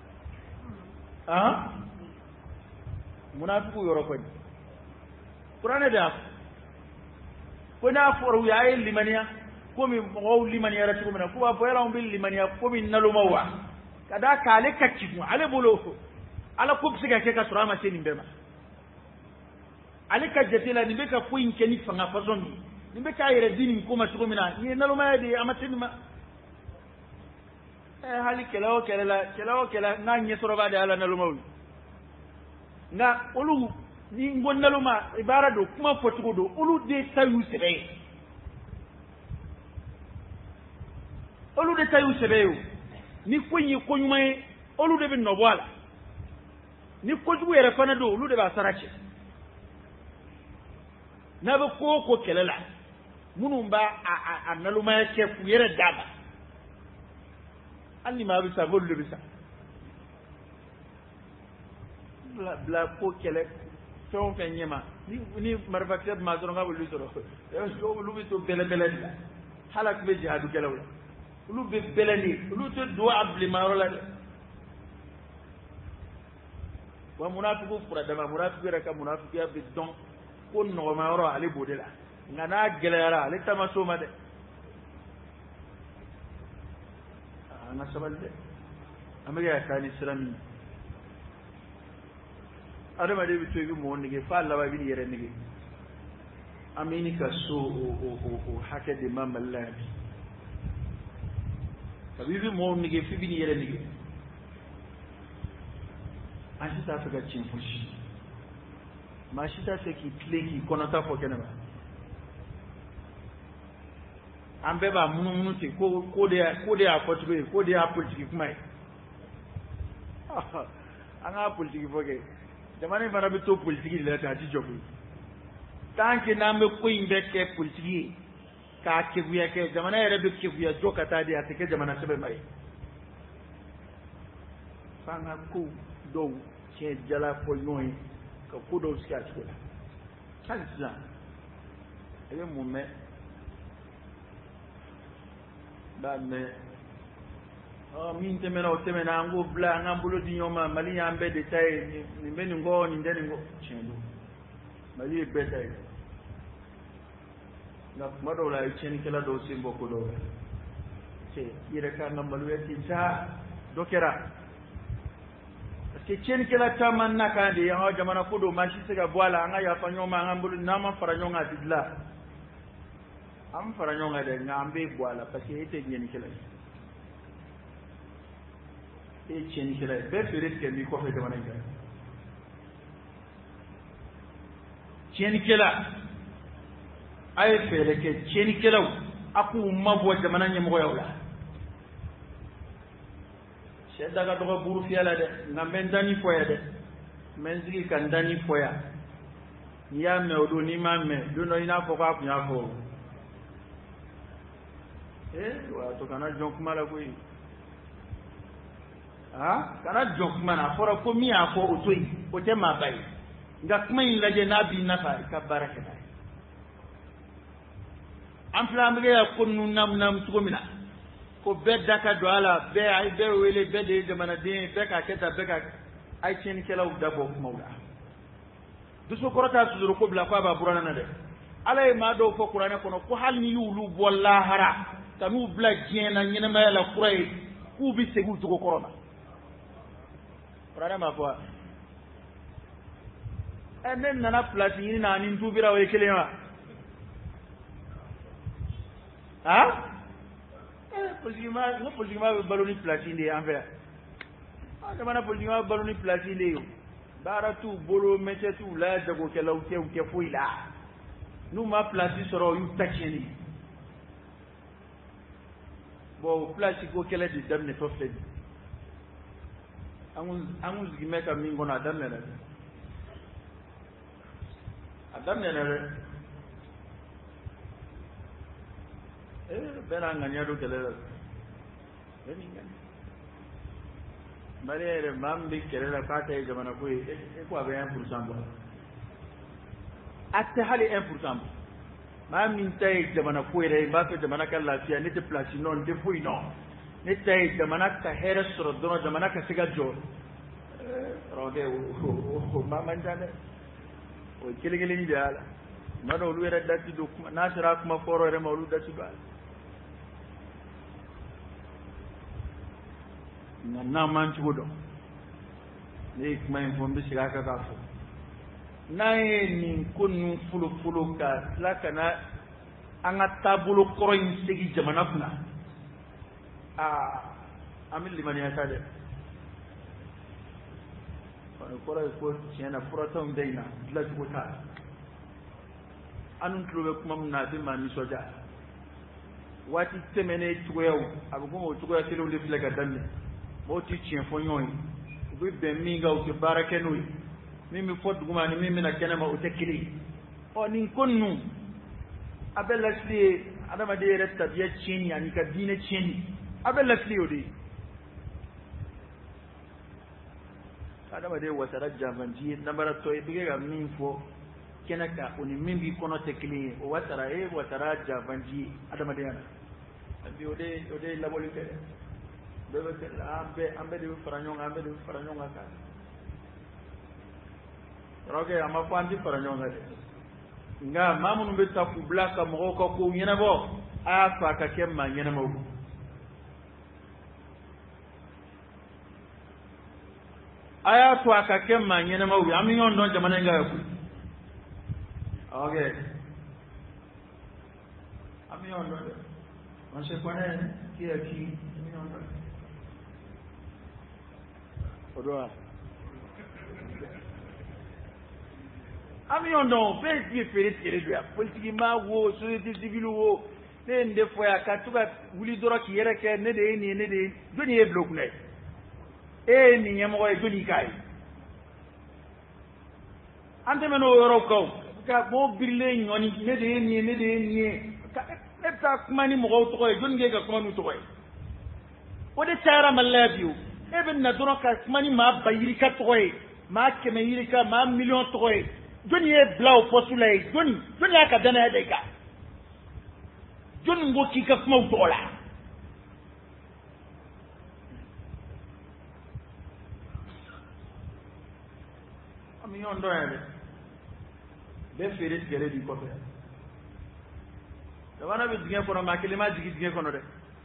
munafiqu yoro ko qur'ana da ko na foru yayi limaniya ko mi mo limaniya ratu mina ko ba yara on bil limaniya ko mi naluma wa kada kale kaccifu ale bolo ala ko siga ke ka sura ma se nimbema ale ka jetela nimbe ka ko inke ni fanga façon ni nimbe ka yere dini ko ma sugo mina ni naluma yadi amatin ma hali kelawo kela na nye soro ba da ala naluma wi nga olu ni ngon naluma ibara do kuma fotugo do olu de tayu sebe ni kunyi kunyume olu de bin nobwala ni kojugu yere fana do olu de ba sarache na ba ko kelela munun ba a naluma yake fu yere daba anni ma bisa gollu bisa bla ko kele ton fenyema ni marfakat ma zoronga bulu soro yo lu bi to bele halak be jihadu kelawla lu be belani lu to do abli marola wa munafiqu fura dama munafiqu raka munafiqu be don ko no ma ro ali bodela ngana gelera ali tamaso ma de ana sabalde amega kani islami adama de bito bi mo nige fa Allah ba bi yere nige amini ka so o hake de mamallabi tabibi mo nige fi bi yere nige anti ta ga cin fushi ma shi ta se ki pleki kono ta fo kenaba ambe ba munu te ko de a fotugo ko de a politiki kuma anga politiki foge jamane bana be to politiki le ta ji jobu tanke na me ko imbe ke politiki ka ke buya ke jamane yere be ke buya joka ta dia te ke jamana sebe mai fanga ko do ke jala ko yoy ka ko do ska tikola kan sila ebe mumme danne min temena o temena ngo bla ngambulo di nyoma mali yambe de tay ni meni ngo ni ndeni ngo chendo mali be tay na mado la cheni kala do simbo ko do che ire ka ngambalu yati ta dokera che cheni kala tamanna ka de ya jamana ko do mashi siga bwala anga ya fa nyoma ngambulu nama fara nyonga didla am fara nyonga de ngambe bwala parce que ite nyeni kala e cheni kala be fere ke mi ko fe de mananga cheni kala ay fere ke cheni kala aku mabo de mananya mo yawla shedda ga dogo buru fiala de ngambe dani foya de menzigi kan dani foya ya me odo ni ma me do no ina fo kwa kunya fo wa to kana jonk mala ko yi kana jonk mana fora ko mi afo otoi o te ma bai nga kuma yin laje na bi na fa ka baraka dai am flam ge ya kunnu nam tuko mina ko bedda ka do ala be ay be wele be de jamana de be ka keta be ka ay chen kela u dabo mawla du so korata su ko bla fa ba burana na de alay ma do fo qur'ana kono ko hal ni yulu bolla hara tanu bla jena nyina ma la kuray ku bi segu tuko korona qur'ana ma fo enen nana place ni na ni tubira way kelema politique baloni place inde en fait jamana politique baloni place inde yo bara tu bolo mete tu la jago ke law ke fuila nu ma place soro yu takeni bo place ko kele di damne tofle amun zigime ka mingo na damne na adamne na bena nganya do kele beni ngani bare mambi kele la kata e jamana ko e ko abe en pour sambo atte hali 1% ma min tay jamana foire ba to jamana ka lafiya ne te place non de fouille non ne tay jamana ka here soro dono jamana ka siga jo roge o ma manjane o kiligili ni ala mado lu era datti do nasira kuma foro era mawlu datti ba na man chudo ne kuma informe siga ka ka fo naye nin ko nun fulu ka tila kana an ka taabolo kɔrɔ in segi jamana kunna an bɛ limaniya ta dɛ kɔrɔ ye ko tiɲɛna furataw da in na dilancogo t'a la an dun tulo bɛ kuma min na a bɛ maa nisɔndiya waati tɛmɛnen cogoyaw a bɛ komi o cogoya kelenw de filɛ ka daminɛ mɔgɔw tɛ tiɲɛ fɔ ɲɔgɔn ye u bɛ bɛn min kan u tɛ baara kɛ n'o ye min bɛ fɔ duguma ni min bɛna kɛnɛma o tɛ kelen ye nin ko ninnu a bɛ lasili ye adamaden yɛrɛ tabiya tiɲɛni ani ka diinɛ tiɲɛni a bɛ lasili o de ye adamaden wasara janfanci ye nabaratɔ ye i bɛ kɛ ka min fɔ kɛnɛ kan o ni min b'i kɔnɔ tɛ kelen ye o wasara e wasara janfanci ye adamadenya la bi o de ye labɔli kɛ dɛ bɛɛ bɛ kɛ an bɛɛ de bɛ fara ɲɔgɔn kan an bɛɛ de bɛ fara ɲɔgɔn kan roge ama ko andi fara ɲɔgɔn kan dɛ nka maa minnu bɛ taa k'u bila ka mɔgɔw ka kow ɲɛnabɔ a y'a to a ka kɛ maa ɲɛnamaw a y'a to a ka kɛ maa ɲɛnamaw ye an bɛ ɲɔgɔn dɔn jamana in kan koyi ok an bɛ ɲɔgɔn dɔn dɛ on se connaît qui est qui an bɛ ɲɔgɔn dɔn o don wa an bɛ ɲɔgɔn dɔn fɛn tigi feere tigɛlen don yan politiki maa wo société civile wo ne ye nin de fɔ yan ka to ka wuli dɔrɔn k'i yɛrɛ kɛ ne de ye nin ye ne de ye jɔnni ye bulon kunna ye e ye nin ɲɛmɔgɔ ye jɔnni k'a ye an tɛmɛ n'o yɔrɔw kan ka mɔgɔw birilen ɲɔni ne de ye nin ye ne de ye nin ye ne bɛ taa kuma ni mɔgɔw tɔgɔ ye jɔnni k'e ka kuma n'u tɔgɔ ye o de cayara Mali la bi o e bɛ na dɔrɔn ka kuma ni maa ba yirika tɔgɔ ye maa 100 yirika maa 1,000,000 tɔgɔ ye jɔnni ye bila o poste la ye jɔnni y'a ka danaya da i kan jɔnni ko k'i ka kuma o tɔgɔ la an bɛ ɲɔgɔn dɔn yan dɛ bɛɛ feere tigɛlen di kɔfɛ jamana bɛ dingɛ kɔnɔ maa kelen ma jigin dingɛ kɔnɔ dɛ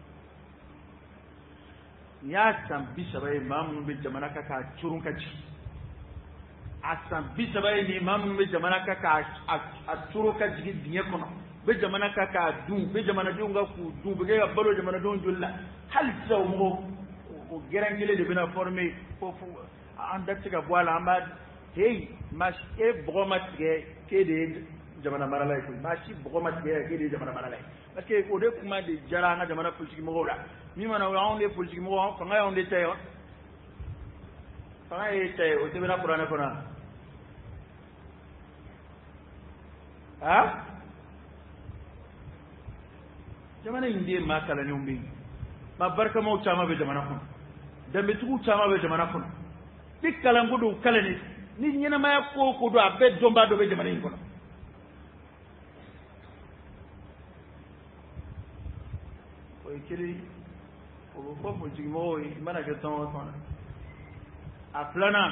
nin y'a san 30 ye maa minnu bɛ jamana kan k'a coron ka jigin a san 30 ye nin maa minnu bɛ jamana kan k'a coron ka jigin dingɛ kɔnɔ bɛ jamana kan k'a dun bɛ jamanadenw ka k'u dun bɛ kɛ ka balo jamanadenw joli la hali sisan o mɔgɔw o gɛrɛn kelen de bɛna former fo an da tɛ se ka bɔ a la an b'a hey maa si e bɔgɔ ma tigɛ k'e de ye jamana marala ye koyi maa si bɔgɔ ma tigɛ k'e de ye jamana marala ye parce que o de kuma de diyara an ka jamana politique mɔgɔw la min mana o y'anw de politique mɔgɔw fanga y'anw de ta ye wa fanga y'e ta ye o sɛbɛnna kuranɛ kɔnɔ jamana in de maa kalannenw bɛ yen maa barikamaw caman bɛ jamana kɔnɔ danbetigiw caman bɛ jamana kɔnɔ ni kalanko don kalanni ni ɲɛnamaya ko o ko don a bɛɛ dɔnbaa dɔ bɛ jamana in kɔnɔ o ye kelen o bɛ fɔ politigimɔgɔw ye i mana kɛ tɔn o tɔn na a filanan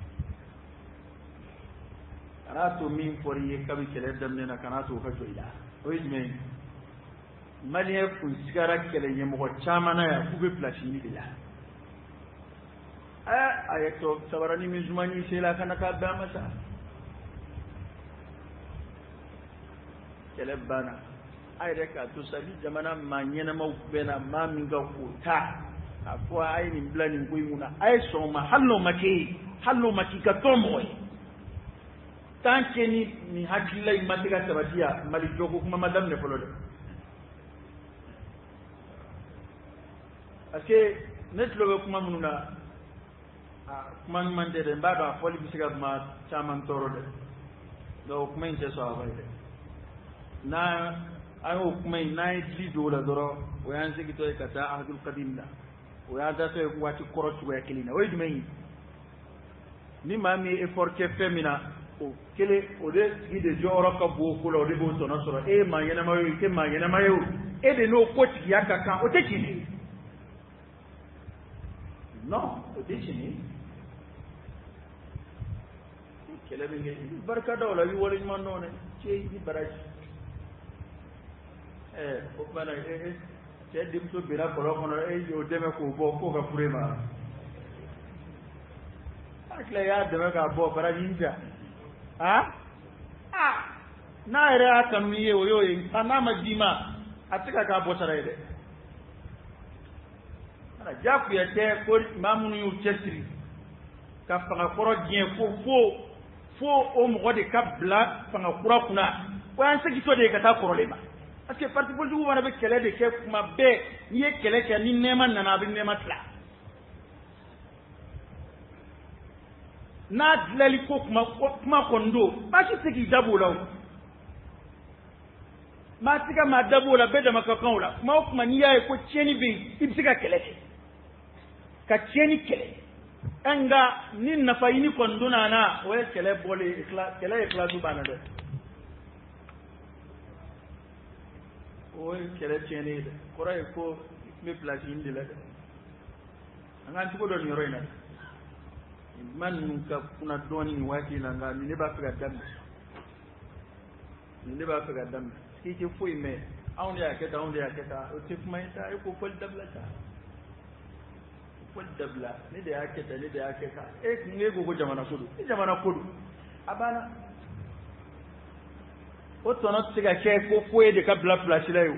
kan'a to min fɔra i ye kabi kɛlɛ daminɛ na kan'a to o ka jɔ i la o ye jumɛn ye maliyɛn kun sigara kɛlɛ ɲɛmɔgɔ caman na yan k'u bɛ place ɲini de la a ye to sabarani min zumani sela kana ka bɛn a ma sa kɛlɛ banna a yɛrɛ k'a to sa ni jamana maa ɲɛnamaw bɛnna maa min ka k'o ta k'a fɔ a ye nin bila nin ko in kunna a ye sɔn o ma hali n'o ma k'e ye hali n'o ma k'i ka tɔn mɔgɔ ye tant que ni hakilila in ma se ka sabati yan Mali jɔko kuma ma daminɛ fɔlɔ dɛ parce que ne tulo bɛ kuma minnu na kuma ɲuman tɛ dɛ n b'a dɔn a fɔli bɛ se ka kuma caman tɔɔrɔ dɛ donc kuma in tɛ sɔn a fɔ dɛ n'an y'o kuma in n'an ye dili don o la dɔrɔn o y'an segintɔ ye ka taa Abdul Kadim la o y'an datɔ ye waati kɔrɔ cogoya kelen na o ye jumɛn ye ni maa min ye effort kɛ fɛn min na o kele o de tigi de jɔyɔrɔ ka bon ko la o de b'o tɔnɔ sɔrɔ e ye maa ɲɛnama ye o i tɛ maa ɲɛnama ye o e de n'o ko tigiya ka kan o tɛ tiɲɛ ye non o tɛ tiɲɛ ye kɛlɛ min kɛ i bɛ barika da o la i bɛ wale ɲuman dɔn dɛ cɛ i bɛ baraji o kumana cɛ denmuso binna kɔlɔn kɔnɔ e y'o dɛmɛ k'o bɔ k'o ka furu e ma a tila y'a dɛmɛ k'a bɔ baraji in jan n'a yɛrɛ y'a kanu ye o y'o ye n'a ma d'i ma a tɛ ka k'a bɔ sara ye dɛ jaakuya tɛ ko maa minnu y'u cɛsiri ka fanga kɔrɔ diɲɛ fo o mɔgɔ de ka bila fanga kura kunna o y'an segintɔ de ye ka taa kɔrɔlen ma parce que parti politique fana bɛ kɛlɛ de kɛ kuma bɛɛ n'i ye kɛlɛ kɛ ni nɛɛma nana a bɛ nɛɛma tila n'a dilanli ko kuma kɔni don baasi tɛ k'i da b'o la o maa tɛ ka maa da b'o la bɛɛ dama ka kan o la kuma o kuma n'i y'a ye ko tiɲɛni bɛ yen i bɛ se ka kɛlɛ kɛ ka tiɲɛni kɛlɛ nka ni nafa ɲini kɔni donna a na o ye kɛlɛ bɔlen kɛlɛ ye kilasi banna dɛ o ye kɛlɛ tiɲɛni ye dɛ kɔrɔ ye ko i tun bɛ pilasi ɲini de la dɛ an k'an cogo dɔ nin yɔrɔ in na kuma ninnu ka kunna dɔɔnin nin waati in na nka nin ne b'a fɛ ka daminɛ k'i tɛ foyi mɛn anw de y'a kɛ tan o tɛ kuma ye sa e ko fɔli dabila sa fɔli dabila ne de y'a kɛ tan e ko jamana ko don jamana ko don a banna o tɔnɔ tɛ se ka kɛ ko foyi de ka bila pilasi la ye o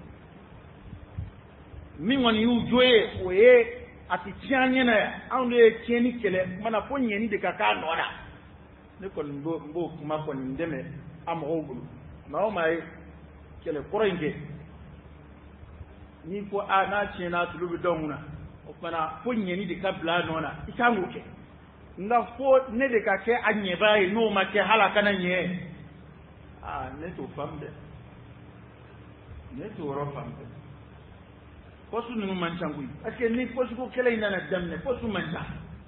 min kɔni y'u jo ye o ye a tɛ tiɲɛ ɲɛna yan anw de ye tiɲɛni kɛlɛ mana fo ɲɛni de ka k'a nɔ la ne kɔni n b'o kuma kɔni dɛmɛ a mɔgɔw bolo maa o maa ye kɛlɛ kɔrɔ in kɛ n'i ko n'a tiɲɛna tulu bɛ dɔn mun na o kumana fo ɲɛni de ka bila a nɔ na i kan k'o kɛ nka fo ne de ka kɛ a ɲɛbaa ye n'o ma kɛ hali a kana ɲɛ ne t'o faamu dɛ ne t'o yɔrɔ faamu dɛ poste ninnu man ca koyi parce que ni poste ko kɛlɛ in nana daminɛ poste man ca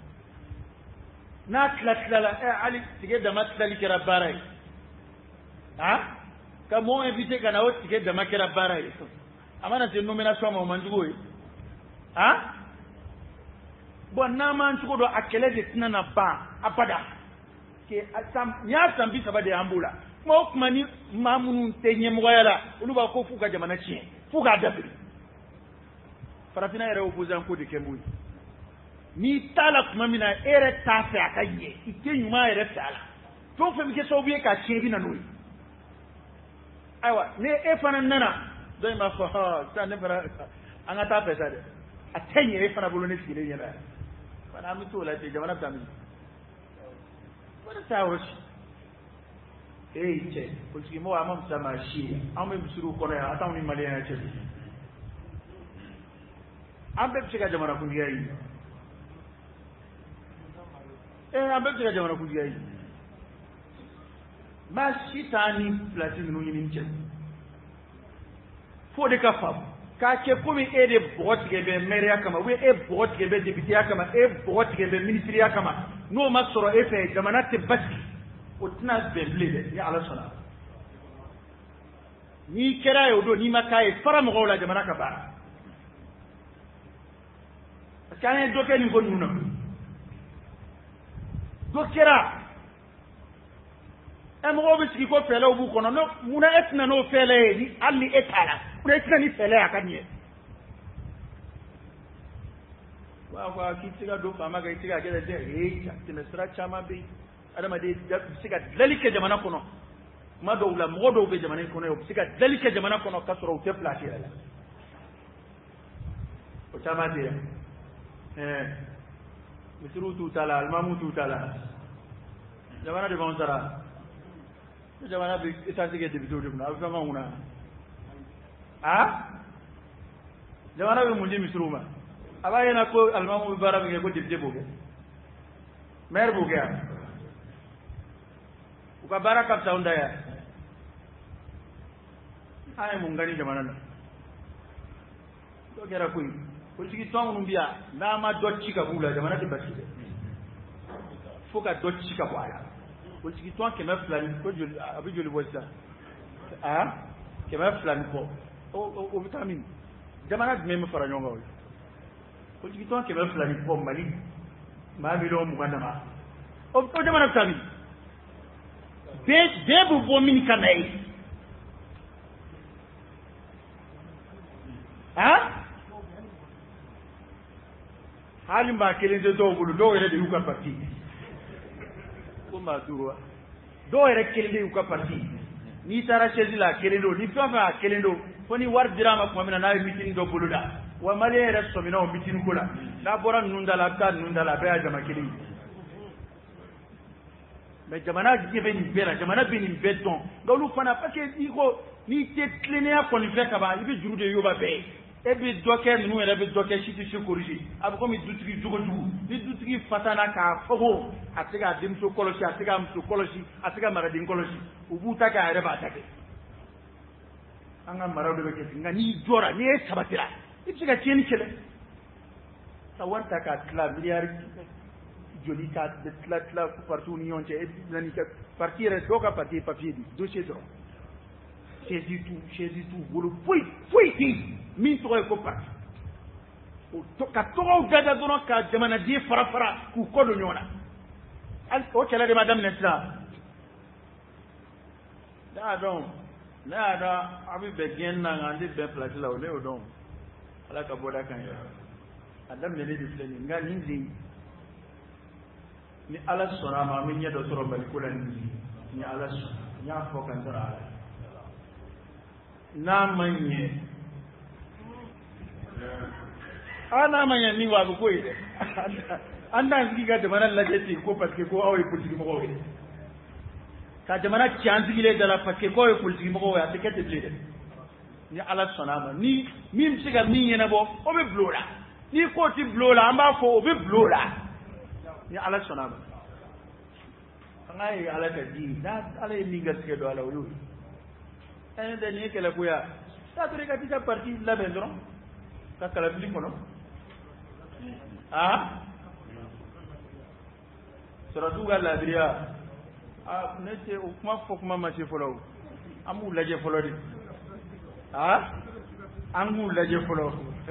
n'a tilala hali tigɛ dama tilali kɛra baara ye ka mɔgɔw invité ka na o tigɛ dama kɛra baara ye a mana se nomination ma o man jugu ye bon n'an m'an cogo dɔn a kɛlɛ de tɛna na ban abada n y'a san 30 de y'an b'o la kuma o kuma ni maa minnu tɛ ɲɛmɔgɔya la olu b'a ko f'u ka jamana tiɲɛ f'u k'a dabiri farafinna yɛrɛ opposant ko de kɛ m'o ye n'i t'a la tuma min na e yɛrɛ t'a fɛ a ka ɲɛ i tɛ ɲuman yɛrɛ fɛ a la fɛn o fɛn bɛ kɛ sababu ye k'a tiɲɛ i bɛ na n'o ye ayiwa ni e fana nana dɔ in b'a fɔ sisan ne fana an ka taa fɛ sa dɛ a tɛ ɲɛ e fana bolo ne sigilen ɲɛna fana an bɛ t'o la ten jamana bɛ taa min wala taa yɔrɔ si cɛ politiki mɔgɔ an ma fisa maa si ye anw bɛ misiriw kɔnɔ yan a t'anw ni maliyɛn cɛ an bɛɛ bɛ se ka jamana kuntigiya yi an bɛɛ bɛ se ka jamana kuntigiya yi maa si t'an ni pilasi ninnu ɲini cɛ fo de ka faamu k'a kɛ komi e de bɔgɔ tigɛ bɛ mɛriya kama ou bien e bɔgɔ tigɛ bɛ depiteya kama e bɔgɔ tigɛ bɛ minisiriya kama n'o ma sɔrɔ e fɛ jamana tɛ basigi o tɛna bɛn bilen dɛ ni ala sɔnna n'i kɛra ye o don n'i ma k'a ye fara mɔgɔw la jamana ka baara parce que an ye dɔ kɛ nin ko ninnu na dɔ kɛra mɔgɔw bɛ sigi ko fɛlɛw b'u kɔnɔ munna e tɛna n'o fɛlɛ ye ni hali ni e t'a la munna e tɛna ni fɛlɛ ye a ka ɲɛ wa k'i tɛ se ka don faama kan i tɛ se ka kɛ dɛ tɛmɛ sira caman bɛ yen adamaden bɛ se ka dilanli kɛ jamana kɔnɔ tuma dɔw la mɔgɔ dɔw bɛ jamana in kɔnɔ u bɛ se ka dilanli kɛ jamana kɔnɔ k'a sɔrɔ u tɛ pilasi yɛrɛ la o caman tɛ yan misiriw t'u ta la alimamuw t'u ta la jamana de b'anw sara jamana bɛ essence kɛ député de kunna a bɛ fɛn k'anw kunna jamana bɛ mun di misiriw ma a b'a ɲɛna ko alimamuw bɛ baara min kɛ ko député b'o kɛ maire b'o kɛ yan u ka baara ka fisa anw ta yan an ye mun kɛ ni jamana na dɔ kɛra koyi politiki tɔn minnu bɛ yan n'a ma dɔ ci ka b'u la jamana tɛ basigi dɛ fo ka dɔ ci ka bɔ a la politique to kɛmɛ fila ni ko joli a bɛ joli bɔ sisan kɛmɛ fila ni kɔ o bɛ taa min jamana jumɛn bɛ fara ɲɔgɔn kan o ye politique to kɛmɛ fila ni kɔ Mali maa miliyɔn 20 dama o jamana bɛ taa min bɛɛ bɛ bɔ min ka na ye hali maa kelen tɛ dɔw bolo dɔw yɛrɛ de y'u ka parti ko maa duuru wa dɔw yɛrɛ kelen de y'u ka parti n'i taara chaise la kelen don ni fɛn fɛn a kelen don fo ni wari dira ma tuma min na n'a ye meeting dɔ bolo da wa maliyɛn yɛrɛ sɔmina o meeting ko la n'a bɔra ninnu da la a bɛ taa ninnu da la a bɛɛ y'a jama kelen ye mais jamana ɲɛ bɛ nin bɛɛ la jamana bɛ nin bɛɛ dɔn nka olu fana parce que i ko n'i tɛ tilennenya kɔni fɛ ka ban i bɛ juru de y'o ba bɛɛ e bɛ dɔ kɛ ninnu yɛrɛ bɛ dɔ kɛ si tɛ se corriger a bɛ komi dutigi jogojugu ni dutigi fatana k'a fɔ ko a tɛ k'a denmuso kɔlɔsi a tɛ k'a muso kɔlɔsi a tɛ ka maraden kɔlɔsi u b'u ta kɛ a yɛrɛ b'a ta kɛ an ka maraw de bɛ kɛ ten nka n'i jɔra n'i ye sabatira i bɛ se ka tiɲɛni kɛlɛ ka wari ta k'a tila miliyari joli k'a tila partiw ni ɲɔgɔn cɛ e bɛ na kɛ parti yɛrɛ dɔw ka parti ye papier di dossier dɔrɔn chaise t'u bolo foyi tɛ yen min tɔgɔ ye ko parti ka tɔgɔw dada dɔrɔn ka jamanaden fara k'u kɔ don ɲɔgɔn na o kɛlɛ de ma daminɛ sisan ne y'a dɔn a bɛ bɛn gɛn na nka an tɛ bɛn pilasi la o ne y'o dɔn ala ka bɔda kan ye a daminɛlen de filɛ nin nka nin de ni ala sɔnna a ma an bɛ ɲɛ dɔ sɔrɔ Mali ko la nin ni ala sɔnna n y'a fɔ ka n sɔrɔ ala n'a ma ɲɛ n'a ma ɲɛ min wa a bɛ k'o ye dɛ an t'an sigi ka jamana lajɛ ten ko parce que ko aw ye politique mɔgɔw ye ka jamana ci an sigilen da la parce que ko aw ye politique mɔgɔw ye a tɛ kɛ ten bilen dɛ ni ala sɔnna a ma ni min bɛ se ka min ɲɛnabɔ o bɛ bila o la ni ko tɛ bila o la an b'a fɔ o bɛ bila o la ni ala sɔnna a ma an k'a ye ala ka di n'ala ye min garisɛgɛ don a la o y'o ye ɛn tɛ nin ye kɛlɛ koya n'a tora i ka t'i ka parti labɛn dɔrɔn ka kalafili kɔnɔ sɔrɔsiw ka laadiriya ne tɛ o kuma fɔ kuma ma se fɔlɔ o an b'u lajɛ fɔlɔ de an b'u lajɛ fɔlɔ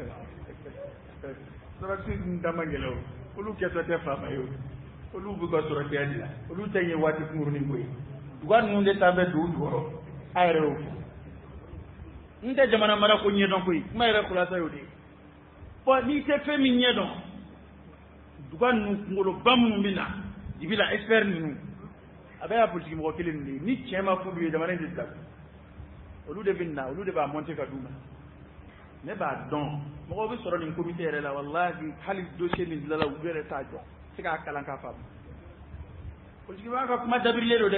sɔrɔsiw ninnu da man gɛlɛn o olu kɛtɔ tɛ faama ye o olu b'u ka sɔrɔsiya de la olu tɛ ɲɛ waati kunkurunin ko ye duga ninnu de ta bɛ dugu jukɔrɔ a yɛrɛ y'o fɔ n tɛ jamana mara ko ɲɛdɔn koyi kuma yɛrɛ kulasa y'o de ye bon n'i tɛ fɛn min ɲɛdɔn duga ninnu kunkoloba minnu bɛ na dibi la expert ninnu a bɛ y'a politiki mɔgɔ kelen ninnu de ye ni tiɲɛ ma f'olu ye jamana in tɛ bila olu de bɛ na olu de b'a monter ka d'u ma ne b'a dɔn mɔgɔw bɛ sɔrɔ nin comité yɛrɛ la walahi hali dossier min dilanna olu yɛrɛ t'a jɔ se k'a kalan k'a faamu politiki b'a ka kuma dabirilen don dɛ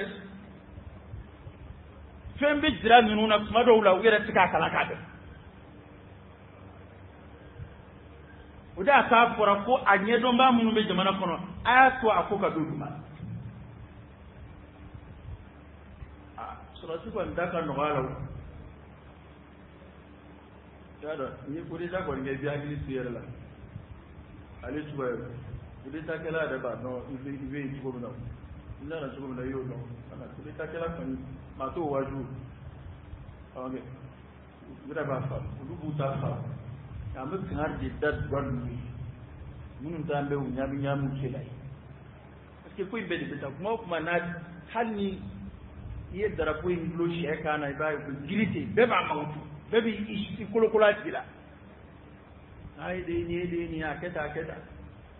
fɛn bɛ jira ninnu na tuma dɔw la u yɛrɛ tɛ k'a kalan k'a dɔn o de y'a k'a fɔra ko a ɲɛdɔnbaa minnu bɛ jamana kɔnɔ a y'a to a ko ka don olu ma sɔrɔsi kɔni da ka nɔgɔya la o y'a dɔn ni coup d'état kɔni kɛ i bɛ hakili to i yɛrɛ la ale cogoya ye coup d'état kɛla yɛrɛ b'a dɔn i bɛ yen cogo min na i nana cogo min na i y'o dɔn coup d'état kɛla kɔni maa t'o waaju u yɛrɛ b'a faamu olu b'u ta faamu an bɛ kan de da duga ninnu ye minnu t'an bɛ u ɲami cɛ la ye parce que ko in bɛɛ de bɛ taa kuma o kuma n'a hali ni i ye darapo in dulon sɛ kan na i b'a ye u bɛ giri ten bɛɛ b'a mankutu bɛɛ b'i kolokolo a tigi la a ye nin ye nin ye a kɛ tan a kɛ tan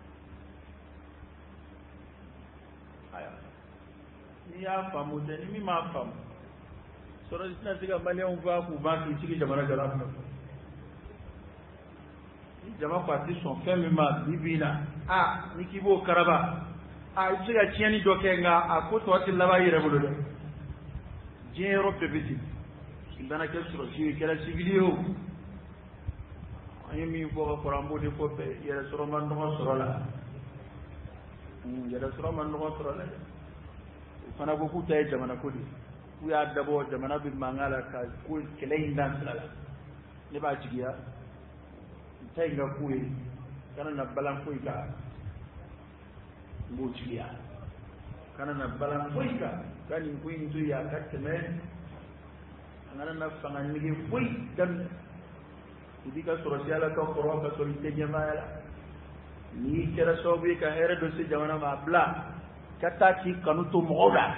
n'i y'a faamu tɛ ni min m'a faamu sɔrɔsi tɛna se ka maliyɛnw faa k'u ban k'i sigi jamana jɔla kunna ni jama ko a tɛ sɔn fɛn min ma bi na ni k'i b'o karaba i bɛ se ka tiɲɛni dɔ kɛ nka a ko tɔ tɛ laban i yɛrɛ bolo dɛ diɲɛ yɔrɔ bɛɛ bɛ ten i mana kɛ sɔrɔsi ye kɛra sibili ye o an ye min fɔ ka kɔrɔ an b'o de fɔ bɛɛ yɛrɛ sɔrɔ man nɔgɔ sɔrɔ la yɛrɛ sɔrɔ man nɔgɔ sɔrɔ la dɛ o fana ko k'u ta ye jamana ko de k'u y'a dabɔ jamana bɛ mankan la ka ko kɛlɛ in dan sira la ne b'a jigiya n ta in ka k'u ye kana na balan foyi kan n b'o jigiya kana na balan foika kani kuin tu ya katme ngana na fanga nige foi dan idika sorosiala ka koro ka solite jamaala ni kera sobi ka here do se jamana ma bla kata ki kanuto moda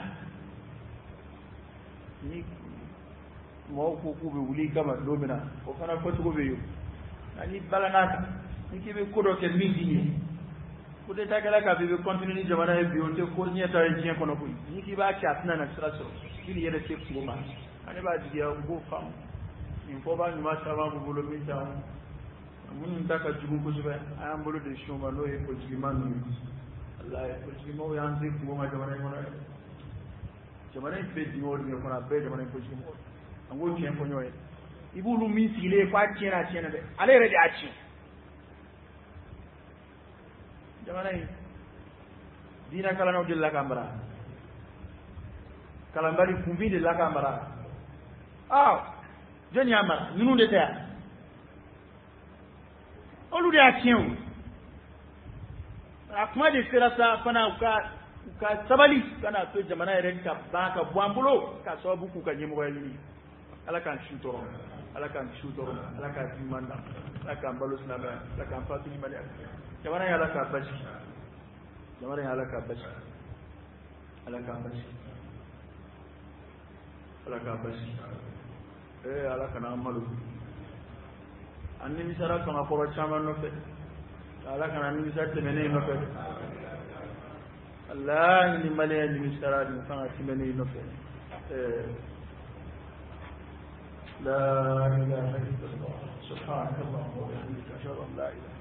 ni mo ko be wuli kama domina o fana ko to be yo ani balana ni ke be kodo ke midi ko de tagala ka be continue ni jamana e bi o te ko ni ta e kono ko ni ki ba ka tana na sira so ili yede te ko ma ani ba diga go fam in fo ba ni ma ta ba bu bolo mi ta mun ta ka jugu ko jiba am bolo de shoma no e ko jiman ni Allah e ko jimo ya andi ko ma jamana e mona jamana e be di wol ni ko na be jamana e ko jimo ango tien ko nyoy ibulu mi sile kwa tiena de ale re da ci jamana yi dina kala no dilla kambara kala mbari kumbi de la kambara jeni amara nunu de ta olu de action akuma de serasa fana ka sabali kana to jamana yere ka baka bwambulo ka sababu ku ka nyemo yali ala kan shutoro ala kan dimanda ala kan balos naba ala kan fatuni mali jamana ya ala ka bashi ala kan amalu anni misara kan akoro chama no fe ala kan anni misara temene no fe Allah ni mali ni misara ni kan temene no fe لا إله إلا الله سبحانك اللهم وبحمدك أشهد أن لا إله